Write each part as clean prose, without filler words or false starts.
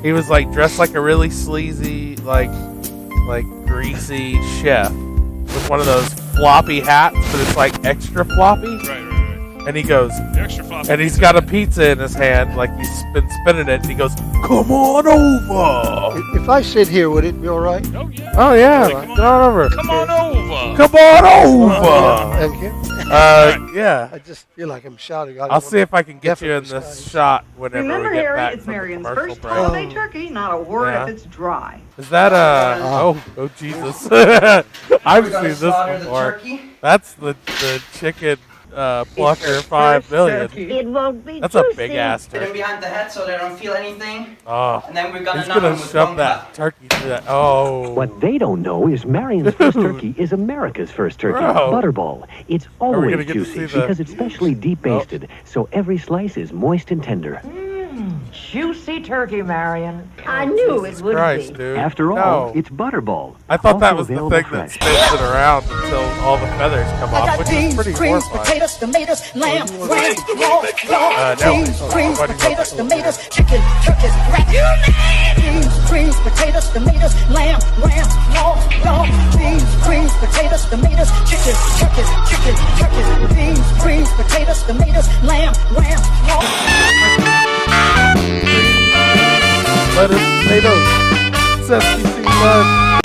He was like dressed like a really sleazy, like greasy chef with one of those floppy hats, but it's like extra floppy. Right. And he goes, extra floppy. And he's got a pizza in his hand, like he's been spinning it, and he goes, "Come on over." If I sit here, would it be all right? Oh yeah. Oh yeah, Like, come on over. Come on over. Come on over. Thank you. Yeah. I just feel like I'm shouting. I'll see if I can get you in this shot whenever Remember, we get Harry, back it's from the Marion's commercial first break. holiday turkey. Not a word Yeah. if it's dry. Is that oh Jesus! I've seen this before. That's the chicken plucker 5 million. It won't be That's a big ass Put them turkey. behind the head so they don't feel anything. Oh, And then we're gonna he's numb gonna them with shove one that cut. turkey through that. Oh. What they don't know is Marion's first turkey is America's first turkey, Bro. Butterball. It's Are we always gonna get to juicy see the- because it's specially deep basted, so every slice is moist and tender. Juicy turkey, Marion. I knew it would Christ, be. dude. After all, No. it's Butterball. I thought that also was the available thing that fresh. spins it around until all the feathers come off, which is pretty greens, horrifying. potatoes, tomatoes, lamb, lamb, No. beans, greens, Nobody potatoes, knows. tomatoes, chicken, turkeys, rat. Beans, greens, potatoes, tomatoes, lamb, dog. Beans, greens, potatoes, tomatoes, chicken, turkeys. Beans, greens, potatoes, tomatoes, lamb, dog. Lettuce, tomatoes, sesame seed bun.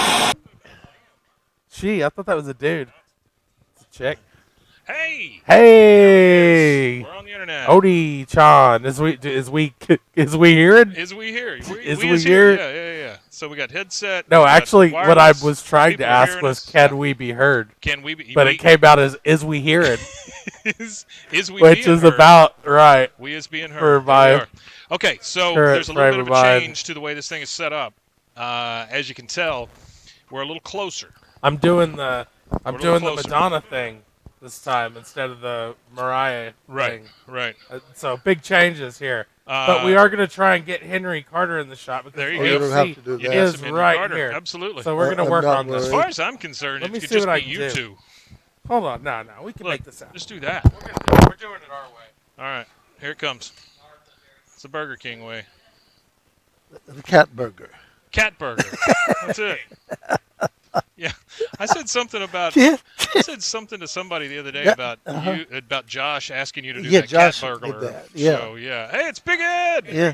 Gee, I thought that was a dude. It's a chick. Hey. Hey. We're on the internet. Odie-chan, is we hearing? Is we here? Is we we is here? Yeah. So we got headset. No, we got actually, what I wireless, was trying to people ask hearing was, us. can we be heard? Can we be? But it came out as, is we hearing? is we Which being is heard? about right. We is being heard. For Here we my are. Okay, so current there's a little bit frame of of a mind. change to the way this thing is set up. As you can tell, we're a little closer. I'm doing the We're a little closer. Madonna thing this time instead of the Mariah Right, thing. right. So big changes here. But we are going to try and get Henry Carter in the shot because There you OFC go. You don't have to do You that. need is some Henry right Carter. here. Absolutely. So we're going to I'm work not on this. As worried. far as I'm concerned, Let it me could see what just I be can you do. two. Hold on, no, we can Look, make this happen. just do that. We're doing it our way. All right, here it comes. It's the Burger King way. The cat burger. Cat burger. That's it. Yeah, I said something about. Yeah. I said something to somebody the other day Yeah, about you, about Josh asking you to do Yeah, that Josh cat did burglar. that, yeah. So yeah, hey, it's Big Ed. Yeah.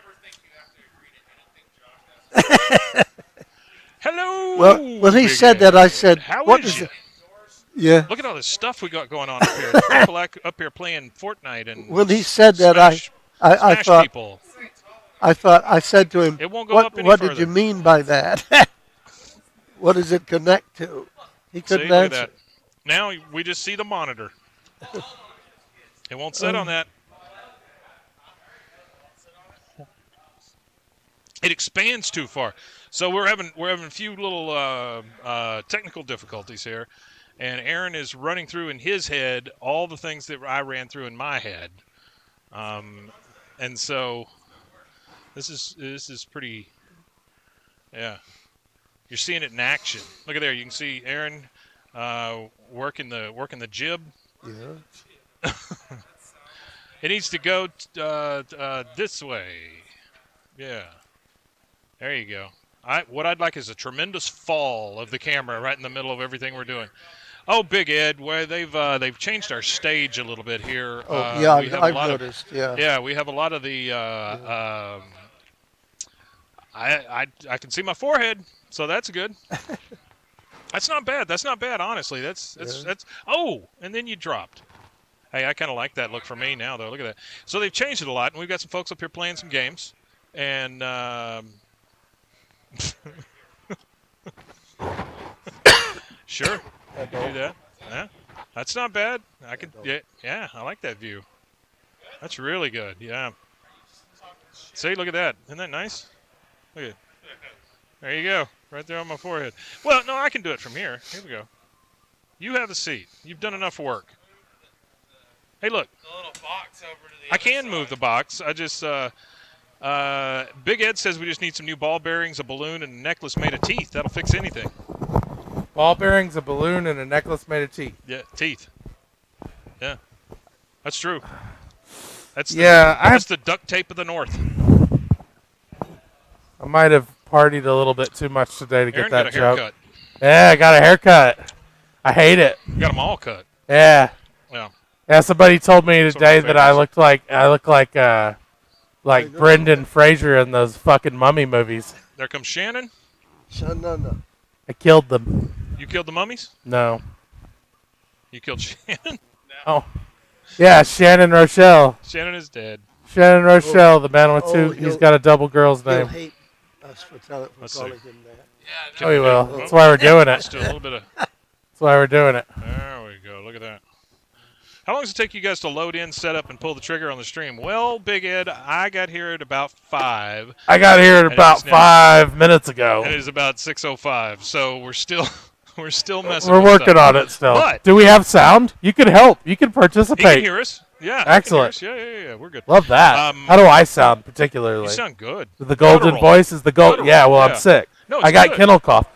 Hello. Well, when he Big said Ed. that, I said, How "What is is you? it?" Yeah. Look at all this stuff we got going on up here. There's people up here playing Fortnite and When he said that, smash, I smash thought, people. I said to him, It won't go "What? up any What did further." you mean by that? What does it connect to?" He See, couldn't look at answer. that. Now we just see the monitor. It won't set on that. It expands too far. So we're having a few little technical difficulties here, and Aaron is running through in his head all the things that I ran through in my head, and so this is pretty. Yeah, you're seeing it in action. Look at there. You can see Aaron working the jib. Yeah. It needs to go this way. Yeah. There you go. What I'd like is a tremendous fall of the camera right in the middle of everything we're doing. Oh, Big Ed, where they've changed our stage a little bit here. Oh, yeah, we have I've a lot noticed. Yeah. Yeah, we have a lot of the. I can see my forehead, so that's good. That's not bad. That's not bad, honestly. That's. Oh, and then you dropped. Hey, I kind of like that look for me now, though. Look at that. So they've changed it a lot, and we've got some folks up here playing some games, and. Sure, I can do that. Yeah, that's not bad. I could. Yeah, I like that view. That's really good. Yeah. See, look at that. Isn't that nice? Look at it. There you go. Right there on my forehead. Well, no, I can do it from here. Here we go. You have a seat. You've done enough work. Hey, look. The little box over to the I can move the box. I just. Big Ed says we just need some new ball bearings, a balloon, and a necklace made of teeth. That'll fix anything. Ball bearings, a balloon, and a necklace made of teeth. Yeah, teeth. Yeah, that's true. That's Yeah, that's the duct tape of the North. might have partied a little bit too much today to Aaron get that got a joke. haircut. Yeah, I got a haircut. I hate it. You got them all cut. Yeah. Yeah. Yeah, somebody told me Some of today my that I favorites. look like Brendan Fraser in those fucking mummy movies. There comes Shannon. No. I killed them. You killed the mummies? No. You killed Shannon? Oh. Yeah, Shannon Rochelle. Shannon is dead. Shannon Rochelle, the man with two. He's got a double girl's He'll name. hate us for Let's calling see. him that. Oh, he will. That's why we're doing Let's it. do a little bit of. That's why we're doing it. There we go. Look at that. How long does it take you guys to load in, set up, and pull the trigger on the stream? Well, Big Ed, I got here at about 5. I got here at about 5 minutes ago. And it is about 6:05. So we're still messing. We're with working stuff. on it still. But do we have sound? You can help. You can he participate. can hear us. Yeah. Excellent. He can hear us. Yeah. We're good. Love that. How do I sound particularly? You sound good. The golden Guttural. voice is the gold. Guttural, Yeah. Well, yeah. I'm sick. No, I it's got good. kennel cough.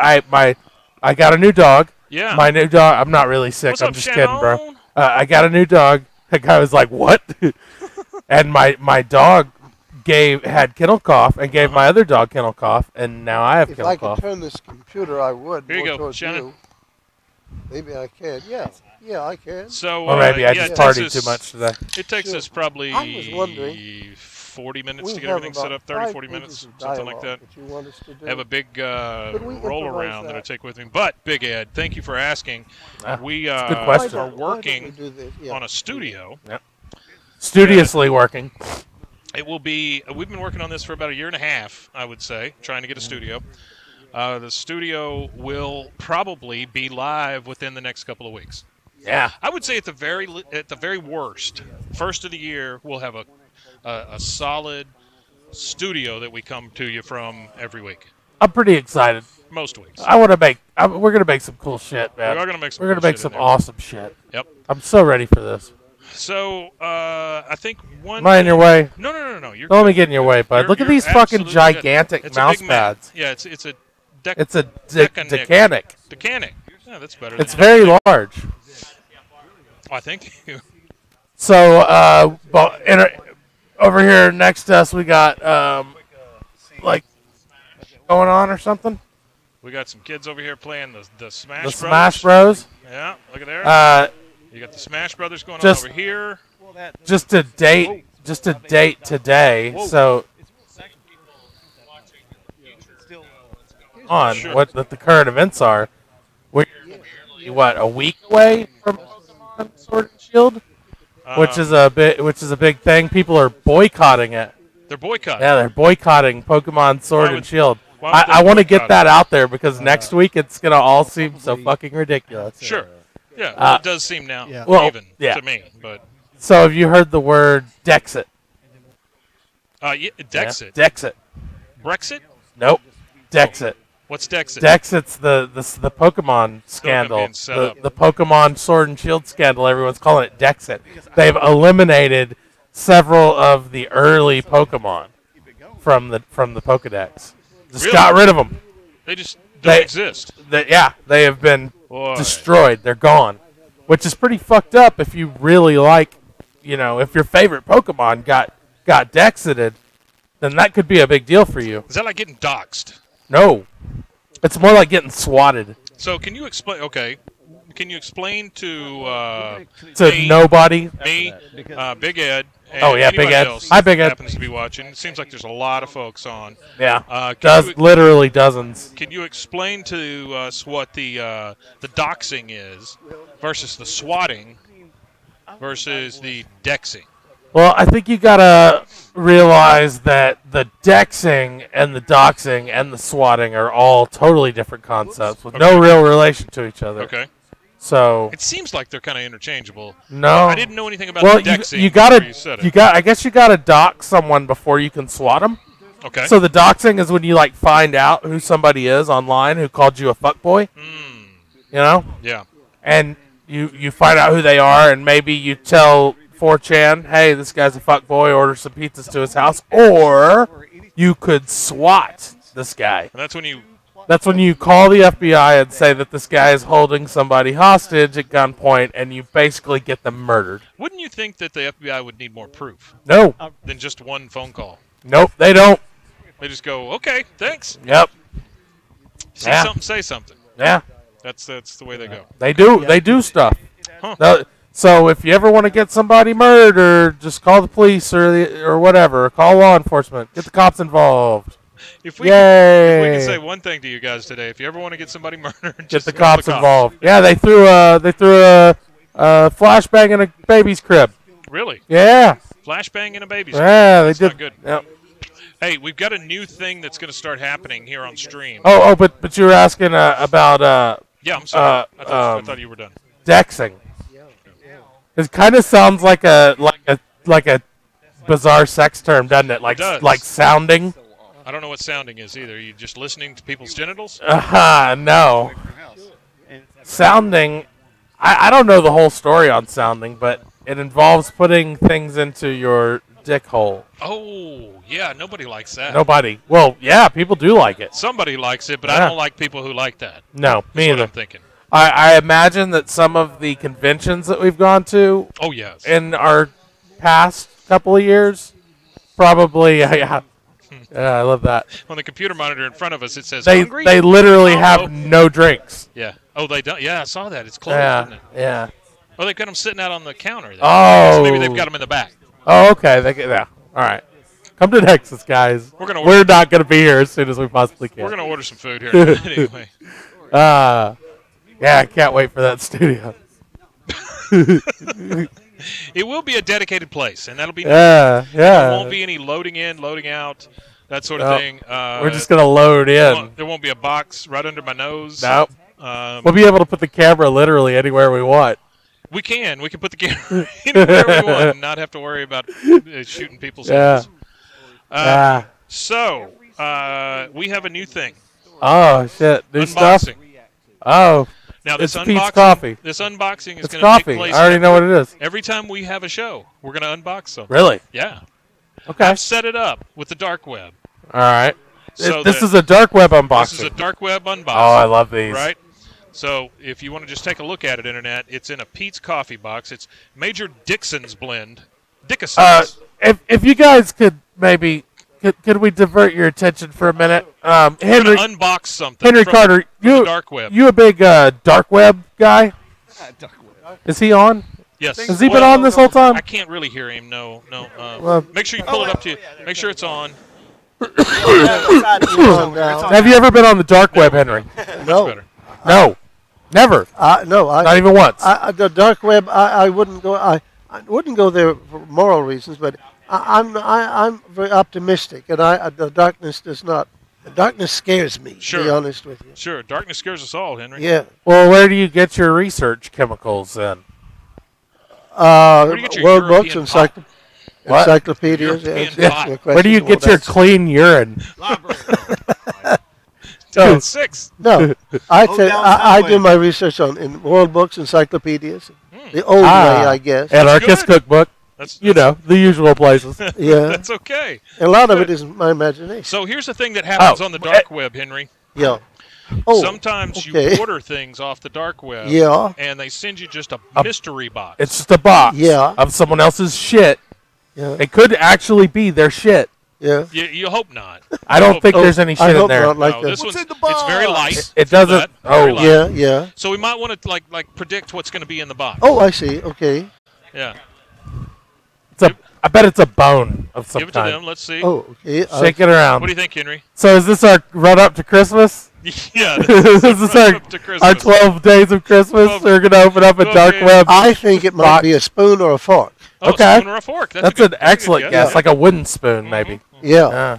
I got a new dog. Yeah. My new dog. I'm not really sick. What's I'm up, just kidding, bro. Shannon? I got a new dog. The guy was like, "What?" And my dog had kennel cough and gave my other dog kennel cough, and now I have If kennel I could cough. turn this computer, I would. Here you more go, towards Shannon. you. Maybe I can. Yeah, I can. So, Or maybe I yeah, just it takes partied us- too much today. It takes Sure. us probably I was wondering, 40 minutes we to get have everything set about up, 30, 5 40 pages minutes, of something like dialogue that. you want us to do. I have a big Could we roll improvise around that I that? take with me. But, Big Ed, thank you for asking. We it's a good question. are Why don't we working do this? Yeah. on a studio. Studiously working. It will be, we've been working on this for about a year and a half, I would say, trying to get a studio. The studio will probably be live within the next couple of weeks. Yeah. I would say at the very worst, first of the year, we'll have a solid studio that we come to you from every week. I'm pretty excited. Most weeks. I want to make. We're gonna make some cool shit, man. We are gonna make some We're gonna cool make shit some in there. awesome shit. Yep. I'm so ready for this. So I think one. Am I in your way? No. You're Don't let me good. get in your way, bud. You're- Look at you're these fucking absolutely good. gigantic It's a mouse big Mac. pads. Yeah, it's a. It's a Decanic. decanic. Decanic. Yeah, that's better. It's than very Decanic. large. Oh, I think. So, over here next to us, we got like going on or something. We got some kids over here playing the Smash The Brothers. Smash Bros. Yeah, look at there. You got the Smash Brothers going on just- over here. Just a date today. Whoa. So on Sure. what the current events are. We're what, a week away from Sword and Shield, which is a big thing. People are boycotting it. They're boycotting. Yeah, they're boycotting Pokemon Sword Why would- and Shield. why would they I want to get boycott that out there because next week it's gonna all seem so fucking ridiculous. Sure. Yeah, well, it does seem now Well, even yeah. to me, but So have you heard the word Dexit? yeah, Dexit. Dexit. Brexit? Nope. Dexit. What's Dexit? Dexit's the Pokemon scandal. being set up. The Pokemon Sword and Shield scandal. Everyone's calling it Dexit. They've eliminated several of the early Pokemon from the Pokedex. Just Really? got rid of them. They just don't They- exist. They have been Boy. destroyed. They're gone, which is pretty fucked up if you really like, if your favorite Pokemon got Dexited, then that could be a big deal for you. Is that like getting doxxed? No, it's more like getting swatted So can you explain? Okay, can you explain to to me, nobody. me, Big Ed? And Oh, yeah, Big anybody Ed. else Hi, Big Ed. Happens to be watching. It seems like there's a lot of folks on. Yeah, Can you- literally dozens. Can you explain to us what the doxing is versus the swatting versus the dexing? Well, I think you gotta realize that the dexing and the doxing and the swatting are all totally different concepts with no real relation to each other. Okay. So It seems like they're kind of interchangeable. no, I didn't know anything about well, the dexing. you before gotta you said it. I guess you gotta dox someone before you can swat them. Okay. So the doxing is when you find out who somebody is online who called you a fuckboy. Yeah. And you find out who they are, and maybe you tell 4chan, hey, this guy's a fuckboy, order some pizzas to his house, or you could swat this guy. And that's when you. That's when you call the FBI and say that this guy is holding somebody hostage at gunpoint, and you basically get them murdered. Wouldn't you think that the FBI would need more proof No. than just one phone call? Nope, they don't. They just go, okay, thanks. Yep. See Yeah. something, say something. Yeah. That's the way they go. They do. They do stuff. Huh. So if you ever want to get somebody murdered, just call the police or whatever. Call law enforcement. Get the cops involved. If we Yay! can say one thing to you guys today, if you ever want to get somebody murdered, Get just the call cops involved. Yeah, they threw a flashbang in a baby's crib. Really? Yeah. Flashbang in a baby's Yeah, crib. they That's did. not good. Yep. Hey, we've got a new thing that's going to start happening here on stream. But you were asking about Yeah, I'm sorry. I thought you were done. dexing. It kind of sounds like a bizarre sex term, doesn't it? Like It does. like sounding. I don't know what sounding is either. Are you just listening to people's genitals? No. Sounding. I don't know the whole story on sounding, but it involves putting things into your dick hole. Oh, yeah. Nobody likes that. Nobody. Well, yeah, people do like it. Somebody likes it, but Yeah. I don't like people who like that. No, That's me what either. I'm thinking. I imagine that some of the conventions that we've gone to Oh, yes. in our past couple of years, probably, yeah, I love that. On the computer monitor in front of us, it says They hungry. they literally Oh. have no drinks. Yeah. Oh, they don't. Yeah, I saw that. It's closed, Yeah, isn't it? yeah. Oh, they've got them sitting out on the counter. There. Oh. So maybe they've got them in the back. Oh, okay. Yeah. All right. Come to Nexus, guys. We're gonna We're not going to be here as soon as we possibly can. We're going to order some food here in a minute anyway. Yeah, I can't wait for that studio. It will be a dedicated place, and that'll be Yeah, yeah. There won't be any loading in, loading out, that sort of Nope. thing. We're just going to load in. There won't be a box right under my nose. Nope. Um, We'll be able to put the camera literally anywhere we want. we can put the camera anywhere we want and not have to worry about shooting people's Yeah. heads. So, we have a new thing. Oh, shit. New stuff? Unboxing. Oh. Now, this It's Pete's unboxing, Coffee. This unboxing is It's going to take coffee. place. I already know what it is. Every time we have a show, we're going to unbox something. Really? Yeah. Okay. I've set it up with the dark web. All right. So This that- is a dark web unboxing. This is a dark web unboxing. Oh, I love these. Right? So if you want to just take a look at it, Internet, it's in a Pete's Coffee box. It's Major Dixon's blend. Dickinson's. If you guys could maybe, could we divert your attention for a minute? We're Henry going to unbox something Henry from Carter, the dark web. you a big dark web guy? Is he on? Yes. Has he been on this whole time? I can't really hear him. No. Well- Make sure you pull it up to you. Make sure it's on. Have you ever been on the dark web, Henry? No, Better. No. Never. no, Not even once. the dark web. I wouldn't go. I wouldn't go there for moral reasons, but I'm very optimistic, and the darkness does not. The darkness scares me. To be Sure. honest with you. Sure. Darkness scares us all, Henry. Yeah. Well, where do you get your research chemicals then? do you get your World books, European pop? What? encyclopedias. European yeah, pop. yeah, Where do you questions, get your well, clean urine? Oh, 6. No, I Go tell, down I Subway. do my research in world books, encyclopedias, the old Ah. way, I guess. Anarchist good. cookbook. That's You know, the usual places. Yeah, That's okay. a lot of it is my imagination. So here's the thing that happens Oh, on the dark web, Henry. Yeah. Oh, Sometimes okay. you order things off the dark web, Yeah. and they send you just a mystery box. It's just a box Yeah. of someone else's shit. Yeah. It could actually be their shit. Yeah. You hope not. I don't hope think not. there's any I shit in hope there. not like No, that. this one's in the it's very box? light. It Feel doesn't. that? Very Oh, light. Yeah, yeah. So we might want to like predict what's going to be in the box. Oh, I see. Okay. Yeah. I bet it's a bone of some Give it to kind. them. Let's see. Oh, okay. Shake it around. What do you think, Henry? So is this our run up to Christmas? Yeah. Is this right our, up to Christmas. our 12 days of Christmas? 12 We're going to open up a 12 dark days. web. I think it might be a spoon or a fork. Oh, Okay. spoon or a fork. That's a an good, excellent good guess. Like a wooden spoon, maybe. Yeah. Yeah.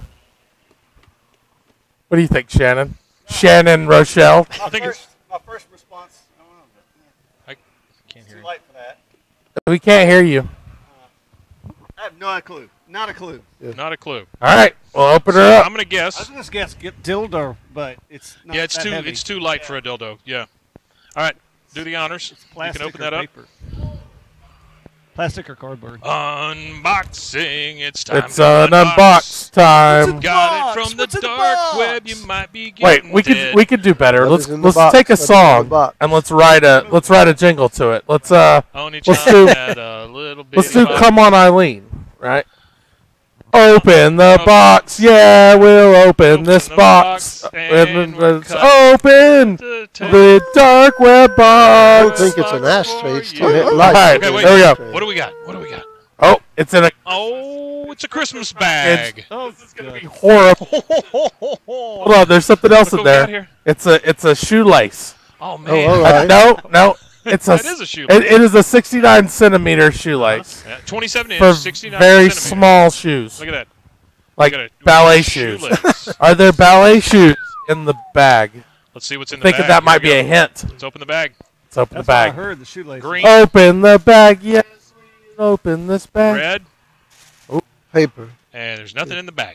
What do you think, Shannon? Shannon Rochelle? I think it's. My first response, I don't know. I can't hear Too you. light for that. We can't hear you. I have no clue. Not a clue. Not a clue. All right. We'll open her So up. I'm going to I was guess. going to guess get dildo, but it's not Yeah, it's that too heavy. it's too light for a dildo. Yeah. All right. Do the honors. You Plastic can open or that up. paper. Plastic or cardboard. Unboxing. It's time. It's to an unbox time. Got it Box? from the What's in the dark box? web. You might be Wait, getting we dead. could do better. What Let's is in the let's box? take a What is in the song box? and let's write a jingle to it. Only let's child do- had a little let's bitty do box. "Come On Eileen," right? Open the box. Yeah, we'll open this the box. box, and we'll Let's cut open the dark web I don't box. think it's an ashtray. It's too Yeah. hit light. Alright, Okay, wait. there we go. What do we got? What do we got? Oh, it's in a Oh, it's a Christmas bag. horrible. Hold on, there's something else Look in what we got there. here. It's a shoelace. Oh Oh, man, all right. No, it's a. That is a shoelace. It is a 69 centimeter shoelace Yeah, 27 for inch, 69 very centimeters. small shoes, Look at that. like Look at it. ballet shoes. Shoelace. Are there ballet shoes in the bag? Let's see what's in the Thinking bag. that Here might we be a go. hint. Let's open the bag. Let's open That's the what I bag. heard. The shoelace. Green, Open the bag. Yes, we open this bag. red, Paper. and there's nothing in the bag.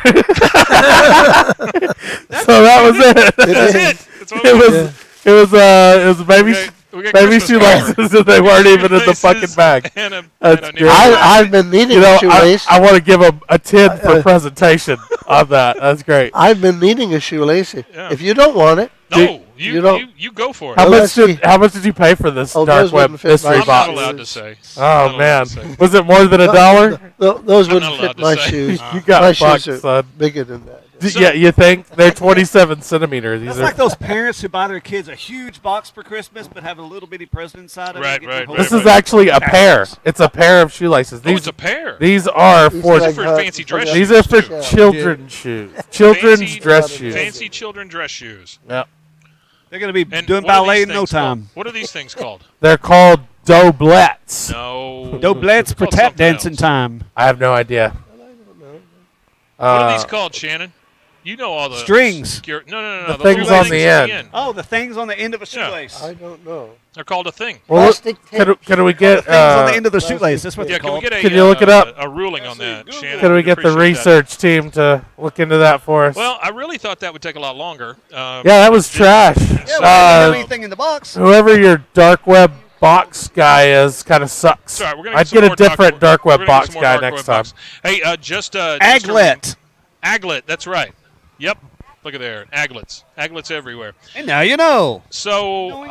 So that was it. That's it. That's what It we got. was baby Okay, we got baby Christmas shoelaces and they weren't even in the fucking Shoelaces bag. and a- That's and a good. new- I've been needing You know, a shoelace. I want to give them a 10 for presentation on that. That's great. I've been needing a shoelace. Yeah. If you don't want it, No, you you don't- you go for it. How Unless much did you pay for this Oh, dark those web wouldn't fit mystery my I'm box? not allowed to say. Oh I'm not man, allowed to say. was it more than $1? those I'm wouldn't not allowed fit to my say. shoes. You got My fucked, shoes are son. bigger than that. Yeah, you think they're 27 centimeters? These That's are. like those parents who buy their kids a huge box for Christmas, but have a little bitty present inside of Right, it. right, This right. is actually a pair. It's a pair of shoelaces. Oh, it's These a pair. these are These for are like, for fancy dress these shoes, are for too. children's shoes, children's Fancy- dress shoes. Fancy children dress shoes. Yep. They're going to be And doing what are ballet these in no things called? time. What are these things called? They're called doblets. No. Doblets It's for called tap something dancing else. time. I have no idea. What are these called, Shannon? You know all the Strings. obscure- No. The those things little on the end. Oh, the things on the end of a Yeah. shoelace. I don't know. They're called a thing. Well, Plastic tape. could we The get things on the end of the shoelace. That's what Yeah, they're can we called. get a? Can you look it up? A ruling on that, Shannon? could we We'd get the appreciate that. research team to look into that for us? Well, I really thought that would take a lot longer. Yeah, that was trash. Yeah, we didn't Uh, have anything in the box. Whoever your dark web box guy is kind of sucks. Sorry, we're gonna I'd some get a more different dark web we're gonna get box some more guy dark next web time. box. Hey, just a Aglet. Aglet. That's right. Yep. Look at there. Aglets. Aglets everywhere. And now you know. So,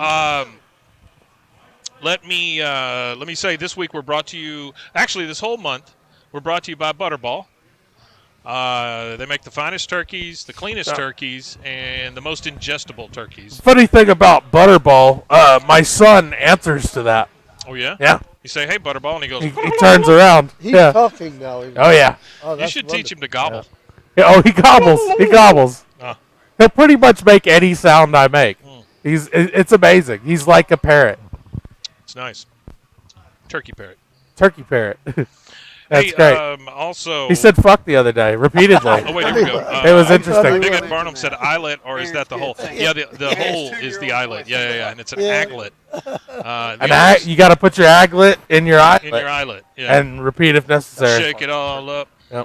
let me say this week we're brought to you. Actually, this whole month we're brought to you by Butterball. They make the finest turkeys, the cleanest turkeys, and the most ingestible turkeys. Funny thing about Butterball, my son answers to that. Oh yeah. Yeah, You say, "Hey, Butterball," and he goes. he turns around. He's Yeah. talking now. Oh yeah. Oh, You that's should teach him to gobble. Yeah, oh, he gobbles. He gobbles. Ah. He'll pretty much make any sound I make. Mm. It's amazing. He's like a parrot, It's nice. Turkey parrot. turkey parrot. That's Hey, great. also. He said "fuck" the other day repeatedly. Oh wait, here we go. It was I'm interesting. sorry. Big Ed Barnum said eyelet, or is that the hole? Yeah, the hole is the eyelet. Yeah, and it's an Yeah. aglet. You got to put your aglet in your in your eyelet eyelet. Yeah. and repeat if necessary. Shake it all up. Yep.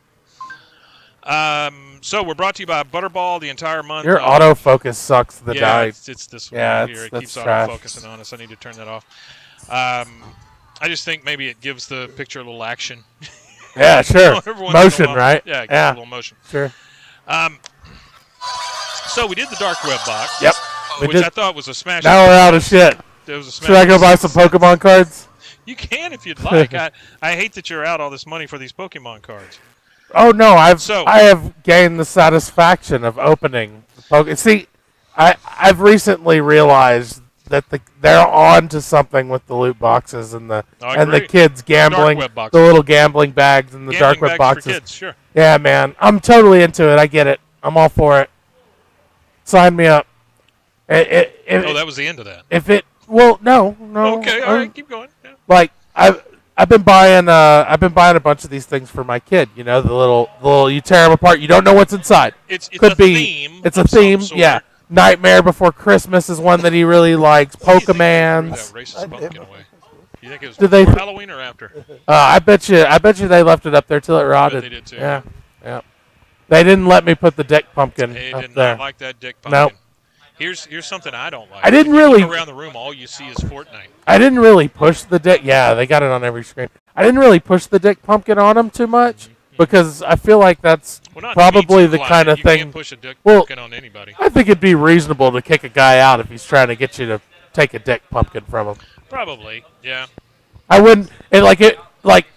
Yeah. So we're brought to you by Butterball the entire month. Your autofocus sucks the yeah, die. it's this one Yeah, right here. it's- It that's keeps trash. autofocusing on us. I need to turn that off. I just think maybe it gives the picture a little action. Yeah, sure. Every once in a Motion, while. right? Yeah, it gives Yeah. a little motion. Sure. So we did the dark web box. Yep. We Which did. I thought was a smash. Now we're out of shit. It was a smash. Should I go buy some Pokemon cards? You can if you'd like. I hate that you're out all this money for these Pokemon cards. Oh no, So- I have gained the satisfaction of opening the Pokemon. See, I've recently realized that they're on to something with the loot boxes and the I and the agree. kids gambling, web boxes. the little gambling bags and the Gambling dark web bags boxes. for kids, sure. Yeah, man, I'm totally into it. I get it. I'm all for it. Sign me up. Oh, that was the end of that. If it, well, no. Okay, all right, keep going. Yeah. Like I've been buying a bunch of these things for my kid. You know, the little you tear them apart. You don't know what's inside. It's Could a be. theme. It's a of some theme. sort. Yeah. Nightmare Before Christmas is one that he really likes. Threw Pokemans. that racist pumpkin away. You think it was Did they- before Halloween or after? I bet you they left it up there till it rotted. they did too. Yeah. Yeah. They didn't let me put the dick pumpkin They up did there. not like that dick pumpkin. Nope. Here's something I don't like. I didn't If you really- look around the room. All you see is Fortnite. I didn't really push the dick. Yeah, they got it on every screen. I didn't really push the dick pumpkin on him too much because I feel like that's Well, not probably to be the too kind of you thing. Can't push a dick Well, pumpkin on anybody. I think it'd be reasonable to kick a guy out if he's trying to get you to take a dick pumpkin from him. Probably, yeah. I wouldn't. Like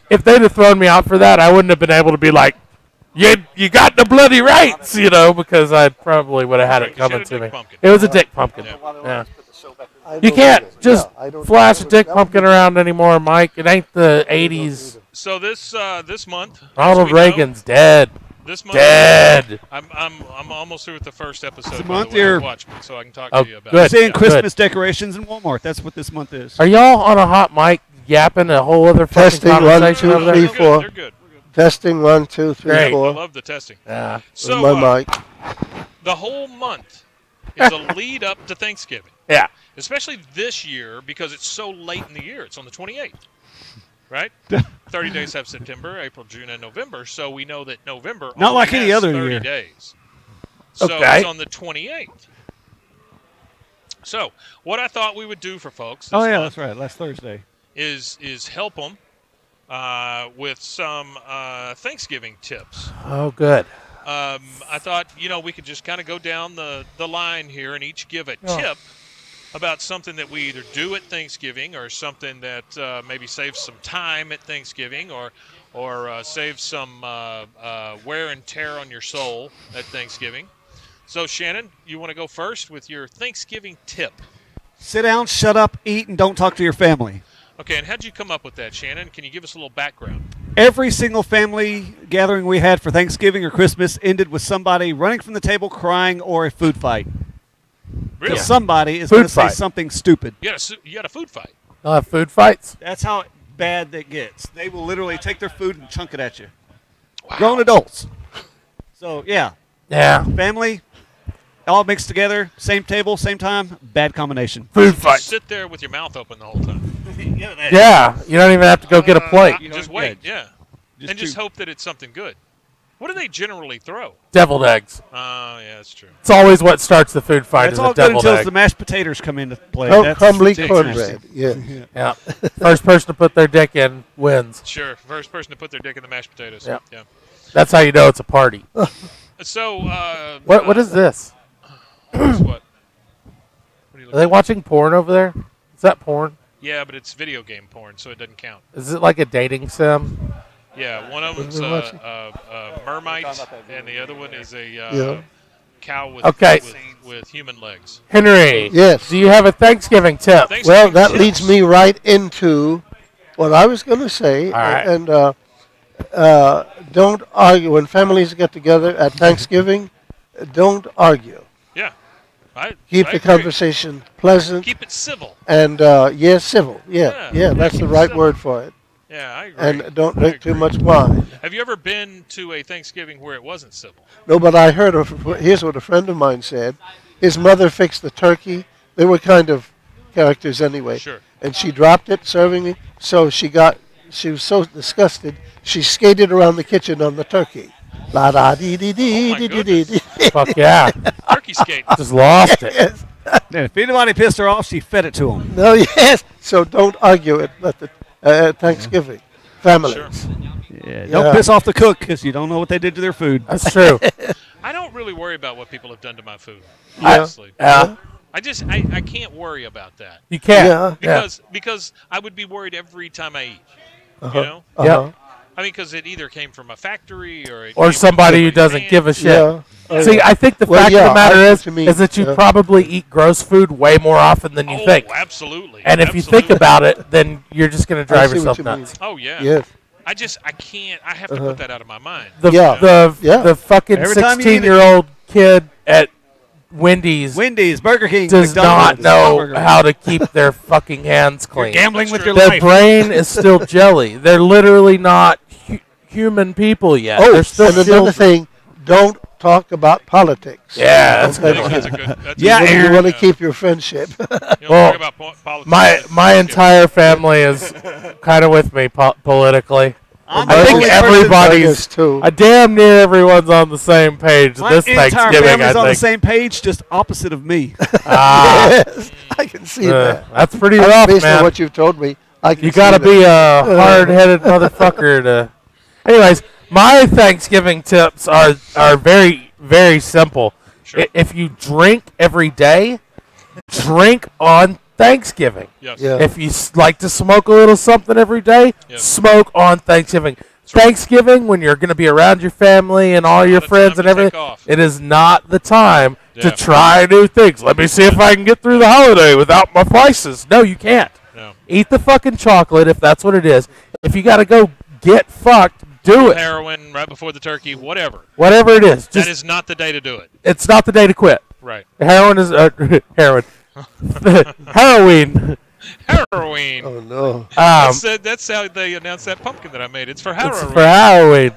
if they'd have thrown me out for that, I wouldn't have been able to be like, you got the bloody rights, because I probably would have had it coming to me. Pumpkin. It was a dick pumpkin. Yeah. You can't just flash a dick pumpkin around anymore, Mike. It ain't the 80s. So this month, Ronald Reagan's dead. This month, dead. I'm almost through with the first episode. This by month the way, you're- of Watchmen, so I can talk Oh, to you about good. it. Seeing Good. Christmas decorations in Walmart. That's what this month is. Are y'all on a hot mic yapping a whole other fucking Testing, 1, conversation 2, over there? 3, They're 4. good. They're good. Testing 1, 2, 3, Great. I 4. love the testing. Yeah. So With my mic. the whole month is a lead up to Thanksgiving, Yeah. especially this year because it's so late in the year. It's on the 28th, right? 30 days have September, April, June, and November. So we know that November Not only like any has other 30 year. days. So Okay. it's on the 28th. So what I thought we would do for folks this Oh yeah, month that's right. Last Thursday. is help them with some Thanksgiving tips. Oh, good. I thought, we could just kind of go down the line here and each give a Oh. tip about something that we either do at Thanksgiving or something that maybe saves some time at Thanksgiving or saves some wear and tear on your soul at Thanksgiving. So, Shannon, you want to go first with your Thanksgiving tip? Sit down, shut up, eat, and don't talk to your family. Okay, and how'd you come up with that, Shannon? Can you give us a little background? Every single family gathering we had for Thanksgiving or Christmas ended with somebody running from the table, crying, or a food fight. Really? Because somebody is Food going to say fight. something stupid. You had a food fight. They'll have food fights. That's how bad that gets. They will literally take their food and chunk it at you. Grown adults. So, yeah, Yeah. family, all mixed together, same table, same time, bad combination. Food Just fights. sit there with your mouth open the whole time. Yeah. You don't even have to go get a plate. You just wait, yeah. Just And just two- hope that it's something good. What do they generally throw? Deviled eggs. Oh, yeah, that's true. It's always what starts the food fight That's is all a good deviled until egg. the mashed potatoes come into play. Oh, That's crumbly that's cornbread. interesting. Yeah. Yeah. First person to put their dick in wins. Sure. First person to put their dick in the mashed potatoes. Yeah. Yeah. That's how you know it's a party. So, What is this? What? What are you Are they looking watching porn over there? Is that porn? Yeah, but it's video game porn, so it doesn't count. Is it like a dating sim? Yeah, one of them's we watching? a mermite, and the other one is a Yeah. cow with, Okay. with human legs. Henry. Yes. Do you have a Thanksgiving tip? Thanksgiving Well, that tips. leads me right into what I was going to say. All right. And don't argue. When families get together at Thanksgiving, don't argue. Yeah. Keep I the agree. conversation pleasant Keep it civil. and, civil. Yeah, Yeah, that's keep the it right civil. word for it. Yeah, I agree. And don't I drink too agree. much wine. Have you ever been to a Thanksgiving where it wasn't civil? No, but I heard here's what a friend of mine said. His mother fixed the turkey. They were kind of characters anyway. Sure. And she dropped it serving it. So she was so disgusted, she skated around the kitchen on the turkey. La da dee dee dee Oh, my dee dee dee. goodness. Fuck yeah. Turkey skate. Just lost it. Yes. Yeah, if anybody pissed her off, she fed it to them. No, yes. So don't argue it at the Thanksgiving. Families. Sure. Yeah, Yeah. don't piss off the cook because you don't know what they did to their food. That's true. I don't really worry about what people have done to my food. Yeah. Honestly. Yeah. I can't worry about that. You can't. Yeah. Because I would be worried every time I eat. Uh-huh. You know? Uh-huh. I mean, because it either came from a factory or it Or came from somebody who somebody's doesn't hand. give a shit. Yeah. See, I think the Well, fact yeah, of the matter I see is, what you mean. is that you Yeah. probably eat gross food way more often than you Oh, think. absolutely. And if you think Absolutely. about it, then you're just going to drive see what yourself you mean. nuts. Oh, yeah. Yes. I can't. I have to put that out of my mind. The, Yeah. the fucking Every time you eat it- 16-year-old kid at Wendy's Wendy's, Burger King, does not McDonald's, know Hamburger. how to keep their fucking hands clean. Gambling with your Their life. brain is still jelly. They're literally not human people yet. Oh, They're still and another children. thing, don't talk about politics. Yeah, that's Okay. good. That's a good. That's Yeah, a good You Aaron. want to keep your friendship. You don't Well, talk about politics. My entire family is kind of with me politically. I'm I the think only person- everybody's. Vegas, too. Damn near everyone's on the same page My this entire Thanksgiving. family's I on the think. same page, just opposite of me. Ah, Yes, I can see that. that's pretty rough, Based on man. what you've told me, I can You see gotta that. be a hard-headed motherfucker to. Anyways, my Thanksgiving tips are very, very simple. Sure. If you drink every day, drink on Thanksgiving. Yes. Yeah. If you like to smoke a little something every day, Yep. smoke on Thanksgiving. Thanksgiving, when you're going to be around your family and all your Not a friends time and to take everything, off. it is not the time to Yeah. try new things. Let me see if I can get through the holiday without my vices. No, you can't. No. Eat the fucking chocolate if that's what it is. If you got to go get fucked, do it. Heroin right before the turkey, whatever. Whatever it is. That Just is not the day to do it. it's not the day to quit. Right. Heroin is heroin. Heroin. Halloween. Oh no. That's how they announced that pumpkin that I made. It's for Halloween. It's for Halloween.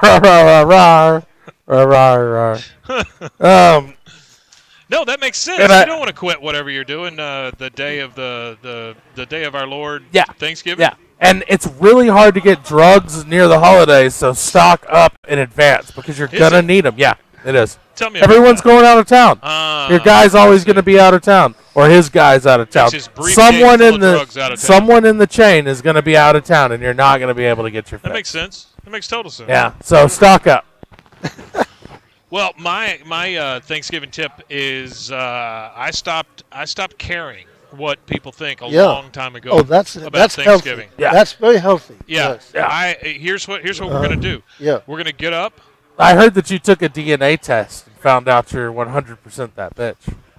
No, that makes sense. And You I- don't want to quit whatever you're doing the day of the day of our Lord. Yeah. Thanksgiving. Yeah, and it's really hard to get drugs near the holidays, so stock up in advance because you're Is gonna it? need them. Yeah, it is. Tell me. about Everyone's that. going out of town. Your guy's always I see. going to be out of town, or his guy's out of town. his briefcase Someone full in of the drugs out of town. someone in the chain is going to be out of town, and you're not going to be able to get your That fix. makes sense. That makes total sense. Yeah, so stock up. Well, my Thanksgiving tip is I stopped caring what people think a Yeah. long time ago. Oh, that's about Thanksgiving. healthy. Yeah. That's very healthy. Yeah. Yes. Here's what we're gonna do. Yeah. We're gonna get up. I heard that you took a DNA test and found out you're 100% that bitch.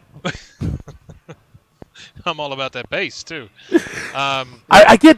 I'm all about that bass too. I get,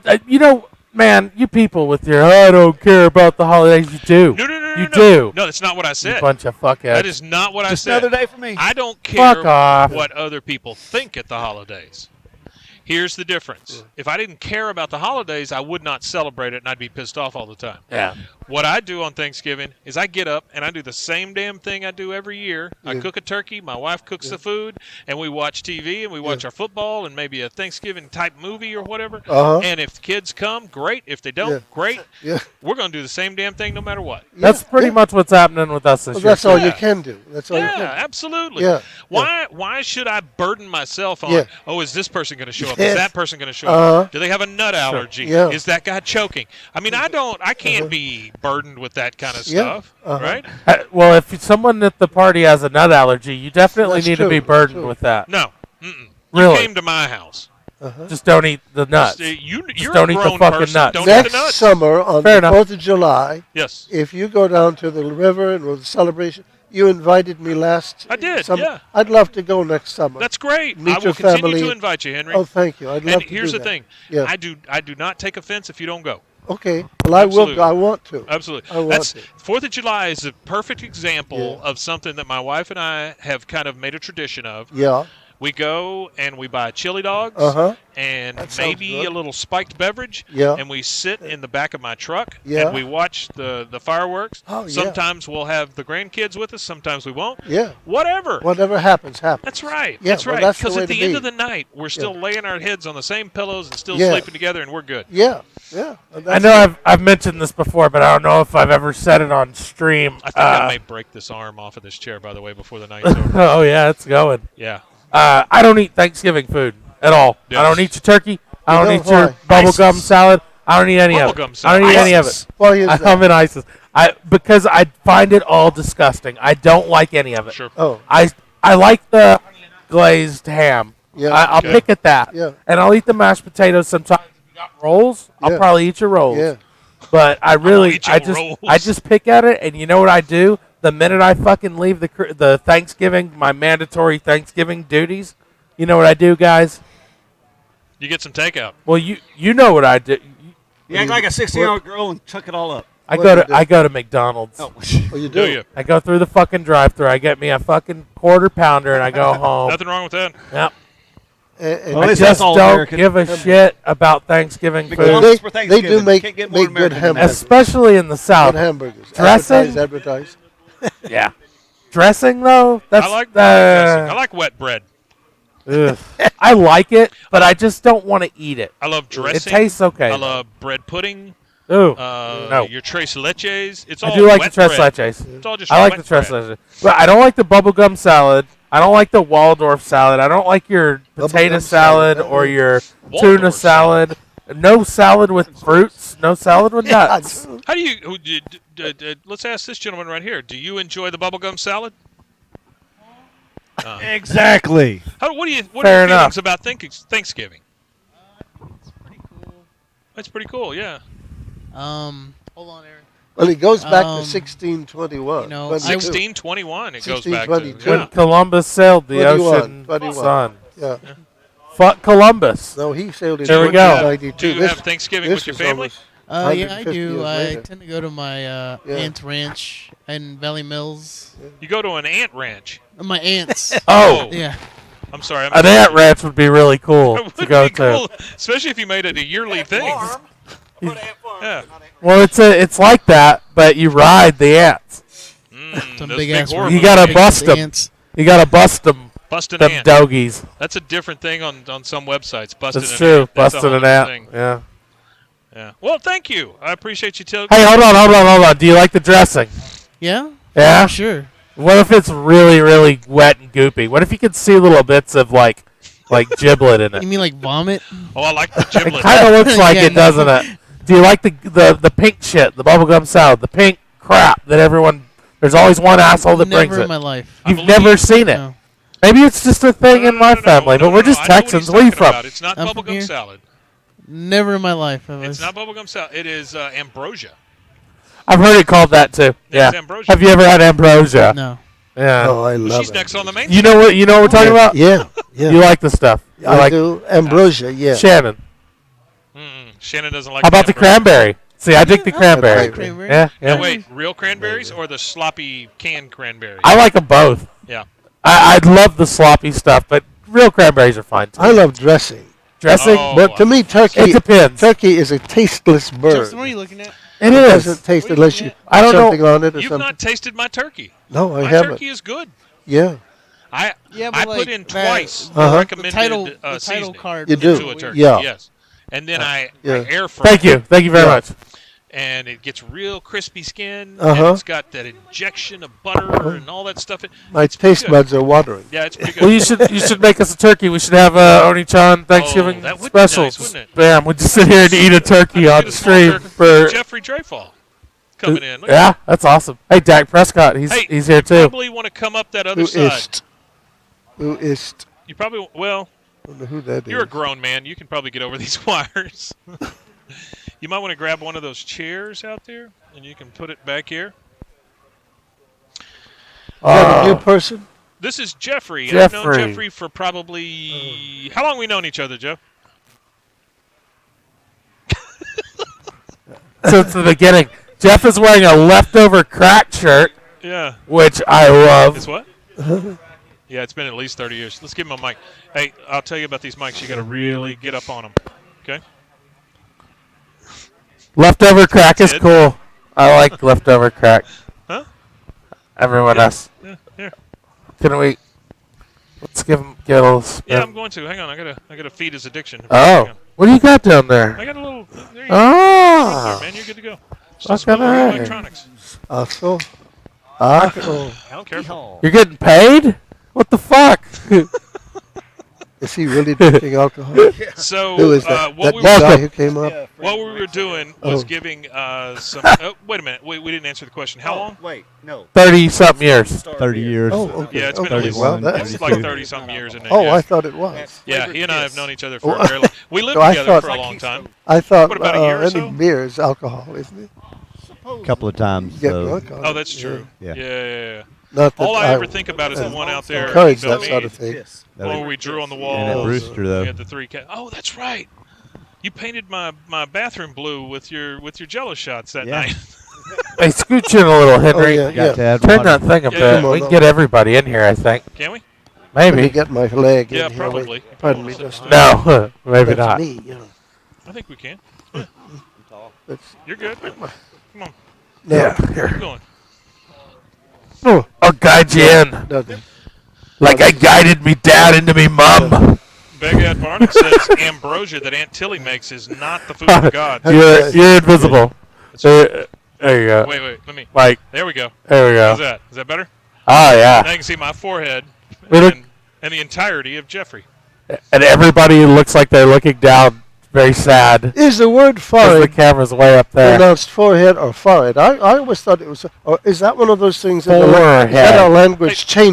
man, you people with your, I don't care about the holidays, you do. No. You do. No, that's not what I You said. bunch of fuckheads. That is not what Just I said. another day for me. I don't care Fuck off. what other people think at the holidays. Here's the difference. If I didn't care about the holidays, I would not celebrate it, and I'd be pissed off all the time. Yeah. What I do on Thanksgiving is I get up and I do the same damn thing I do every year. I cook a turkey, my wife cooks the food, and we watch TV and we watch our football and maybe a Thanksgiving type movie or whatever. Uh-huh. And if the kids come, great. If they don't, Yeah. great. Yeah. We're going to do the same damn thing no matter what. That's pretty much what's happening with us this Well, year. that's all Yeah. you can do. That's all you Yeah, can do. absolutely. Yeah. Why should I burden myself on? Yeah. Oh, is this person going to show up? Yes. Is that person going to show Uh-huh. up? Do they have a nut allergy? Yeah. Is that guy choking? I mean, I can't be burdened with that kind of Yeah. stuff, Uh-huh. right? Well, if someone at the party has a nut allergy, you definitely That's need to be true, burdened true. with that. No. Mm-mm. Really? You came to my house. Just don't eat the nuts. You're don't a eat the grown fucking person. nuts. Don't eat Next the nuts. summer on Fair the enough. 4th of July, Yes. if you go down to the river and with the celebration, you invited me last I did, summer. yeah. I'd love to go next summer. That's great. Meet I will your continue family. to invite you, Henry. Oh, thank you. I'd love and to here's do the that. thing. Yeah. I do not take offense if you don't go. Okay. Well, I will Absolutely. go. I want to. Absolutely. I want That's to. 4th of July is a perfect example Yeah. of something that my wife and I have kind of made a tradition of. Yeah. We go and we buy chili dogs Uh-huh. and That sounds maybe good. a little spiked beverage. Yeah. And we sit in the back of my truck Yeah. and we watch the fireworks. Oh, yeah. Sometimes we'll have the grandkids with us. Sometimes we won't. Yeah. Whatever. Whatever happens, happens. That's right. Yeah, That's well, right. that's the Because way at to the end be. of the night, we're still laying our heads on the same pillows and still Yeah. sleeping together, and we're good. Yeah. Yeah. And I that's know it. I've mentioned this before, but I don't know if I've ever said it on stream. I think I may break this arm off of this chair, by the way, before the night's over. Oh yeah, it's going. Yeah. I don't eat Thanksgiving food at all. Yes. I don't eat your turkey. I You don't don't eat your why? bubblegum ISIS. salad. I don't eat any of it. Bubblegum I don't salad. eat any of ISIS. it. Why is that? I'm in ISIS. Because I find it all disgusting. I don't like any of it. Sure. Oh. I like the glazed ham. Yeah. I'll Okay. pick at that. Yeah. And I'll eat the mashed potatoes sometimes. If you got rolls, I'll Yeah. probably eat your rolls. Yeah. But I really, eat your rolls. I just pick at it, and you know what I do? The minute I fucking leave the Thanksgiving, my mandatory Thanksgiving duties, you know what I do, guys? You get some takeout. Well, you know what I do. You act like a 16-year-old girl and chuck it all up. I What go do you to do? I go to McDonald's. Oh, Oh, you Do do? you? I go through the fucking drive-thru. I get me a fucking quarter pounder, and I go home. Nothing wrong with that. Yep. And Well, at I least just that's all don't American. give a shit about Thanksgiving food, McDonald's for they do Thanksgiving. make Can't get more good American than that. hamburgers. especially in the Good South. hamburgers. Dressing? Advertise. Yeah. Dressing though, that's I like dressing. I like wet bread. ugh. I like it, but I just don't want to eat it. I love dressing. It tastes okay. I love bread pudding. Ooh, no. Your tres leches. It's all I do like the wet tres bread. leches. It's all just I like the wet tres bread. leches, but I don't like the bubblegum salad. I don't like the Waldorf salad. I don't like your potato Bubblegum salad salad. or your Waldorf tuna salad. No salad with fruits. No salad with nuts. How do you? Let's ask this gentleman right here. Do you enjoy the bubblegum salad? Exactly. What are your Fair feelings enough. about Thanksgiving? That's pretty cool. Yeah. Hold on, Eric. Well, it goes back to Um, 1621. you know, 1621. It goes back to. 1622. Yeah. When Columbus sailed the 21, ocean 21. sun. Yeah. Fuck Columbus. No, he sailed in There we go. 1492. Do you have Thanksgiving with your was family? almost Yeah, I 150 do. years I later. tend to go to my aunt's ranch in Valley Mills. You go to an ant ranch. My aunt's. Oh, Yeah. I'm sorry. an ant ranch would be really cool It would to go be to. cool, especially if you made it a yearly thing. Yeah. Well, it's like that, but you ride the ants. Some Those big ass. horror You movies. gotta big bust them. ants. You gotta bust them. Bust an Them ant. dogies. That's a different thing on some websites. Busting That's an true. ant. That's a Busting whole an other ant. thing. Yeah. Yeah. Well, thank you. I appreciate you telling. Hey, hold on. Do you like the dressing? Yeah. Yeah. Sure. What if it's really, really wet and goopy? What if you could see little bits of like giblet in You it? mean like vomit? Oh, I like the It giblet. kind of looks like Yeah, it, no. doesn't it? Do you like the pink shit, the bubblegum salad, the pink crap that everyone? There's always one asshole that brings Never in it. my life. I You've believe- never seen it. No. Maybe it's just a thing in my family, but we're just I know what he's Texans. Where are you talking from? about. It's not I'm from bubblegum here. salad. Never in my life. It's not bubblegum salad. It is ambrosia. I've heard it called that too. Yeah, Yeah. it's ambrosia. Have you ever had ambrosia? No. Yeah. Oh, I love She's it. next on the main. You know what we're talking about? Yeah, yeah. You like the stuff. You I like do. Ambrosia, yeah. Shannon. Shannon doesn't like. How about the ambrosia. cranberry? See, I dig the cranberry. cranberry. Yeah, Now, yeah. wait, real cranberries or the sloppy canned cranberries? I like them both. Yeah. I love the sloppy stuff, but real cranberries are fine too. I love dressing. Dressing? Oh, But to me, turkey It depends. turkey is a tasteless bird. Justin, what are you looking at? It It is. doesn't taste unless you I don't put know. something on it or You've something. not tasted my turkey. No, I My haven't. turkey is good. Yeah. Yeah, but I like put in that- twice Uh-huh. the recommended The title seasoning card. You do. into a turkey. Yeah. Yes. And then I Yeah. air fry Thank you. Thank you very Yeah. much. and it gets real crispy skin. Uh-huh. And it's got that injection of butter and all that stuff. My It's pretty taste good. buds are watering. Yeah, it's pretty good. Well, you should make us a turkey. We should have Oni-chan Thanksgiving that would be nice, specials. wouldn't it? Bam! We just sit here and eat a turkey on Get a small stream turkey for. Jeffrey Dreyfall coming in. Look at Yeah, that's awesome. Hey, Dak Prescott, Hey, he's here too. Probably want to come up that other Who side. ist? Who ist? You probably I don't know who that You're a is. grown man. You can probably get over these wires. You might want to grab one of those chairs out there, and you can put it back here. Is that a new person? This is Jeffrey. I've known Jeffrey. Jeffrey for probably... How long we known each other, Jeff? Since the beginning, Jeff is wearing a leftover crack shirt, Yeah. which I love. It's what? Yeah, it's been at least 30 years. Let's give him a mic. Hey, I'll tell you about these mics. You got to really get up on them. Okay? Leftover crack is Ted? cool. I like leftover crack. Huh? Everyone else. Yeah, here. Can we? Let's give him get a little spin. Yeah, I'm going to. Hang on. I gotta feed his addiction. Hang Oh, on. what do you got down there? I got a little... There you go. Oh, There, man. You're good to go. Just fucking smell right. electronics. Also, Careful. You're getting paid? What the fuck? is he really drinking alcohol? So, Who is that? what That we guy were... who came up? What we were doing was Oh. giving some... wait a minute. We didn't answer the question. How long? Wait, no. 30-something years. 30 years. Oh, okay. Yeah, it's been okay. at least Well, that's it's like good. 30-something years. In it, Oh, yeah. I thought it was. Yeah, he and I have known each other for Oh, a very long... We lived so I together thought- for a long time. I thought What, about a year or any so? beer is alcohol, isn't it? A couple of times. You get so- drunk on Oh, it. that's true. Yeah. Yeah. Not that All I ever think about is the one out there. encourage Bill that sort of Meade. thing. That Or was- we drew on the and wall. at Brewster, though. We had the three cat. Oh, that's right. You painted my bathroom blue with your Jello shots that Yeah. night. Hey, scooch in a little, Oh, Henry. yeah, Got yeah. to add Turn water. that thing a Yeah. bit. Come on, We can no. get everybody in here, I think. Can we? Let me Maybe. get my leg Yeah, in here. probably. Wait, pardon me, just No, maybe that's not. me. You know. I think we can. That's, You're good. Come on. no, Yeah, Keep here. going. I'll guide you in. nothing. Like I guided me dad into me mum. Begad Barnett says ambrosia that Aunt Tilly makes is not the food of God. You're invisible. There you go. Wait. Let me. Like, There we go. there we How's go. that? Is that better? Oh, yeah. Now you can see my forehead We look- and the entirety of Jeffrey. And everybody looks like they're looking down very sad. Is the word Because the forehead camera's way up there. pronounced forehead or forehead? I always thought it was. Or is that one of those things in the Forehead. is that our language changing?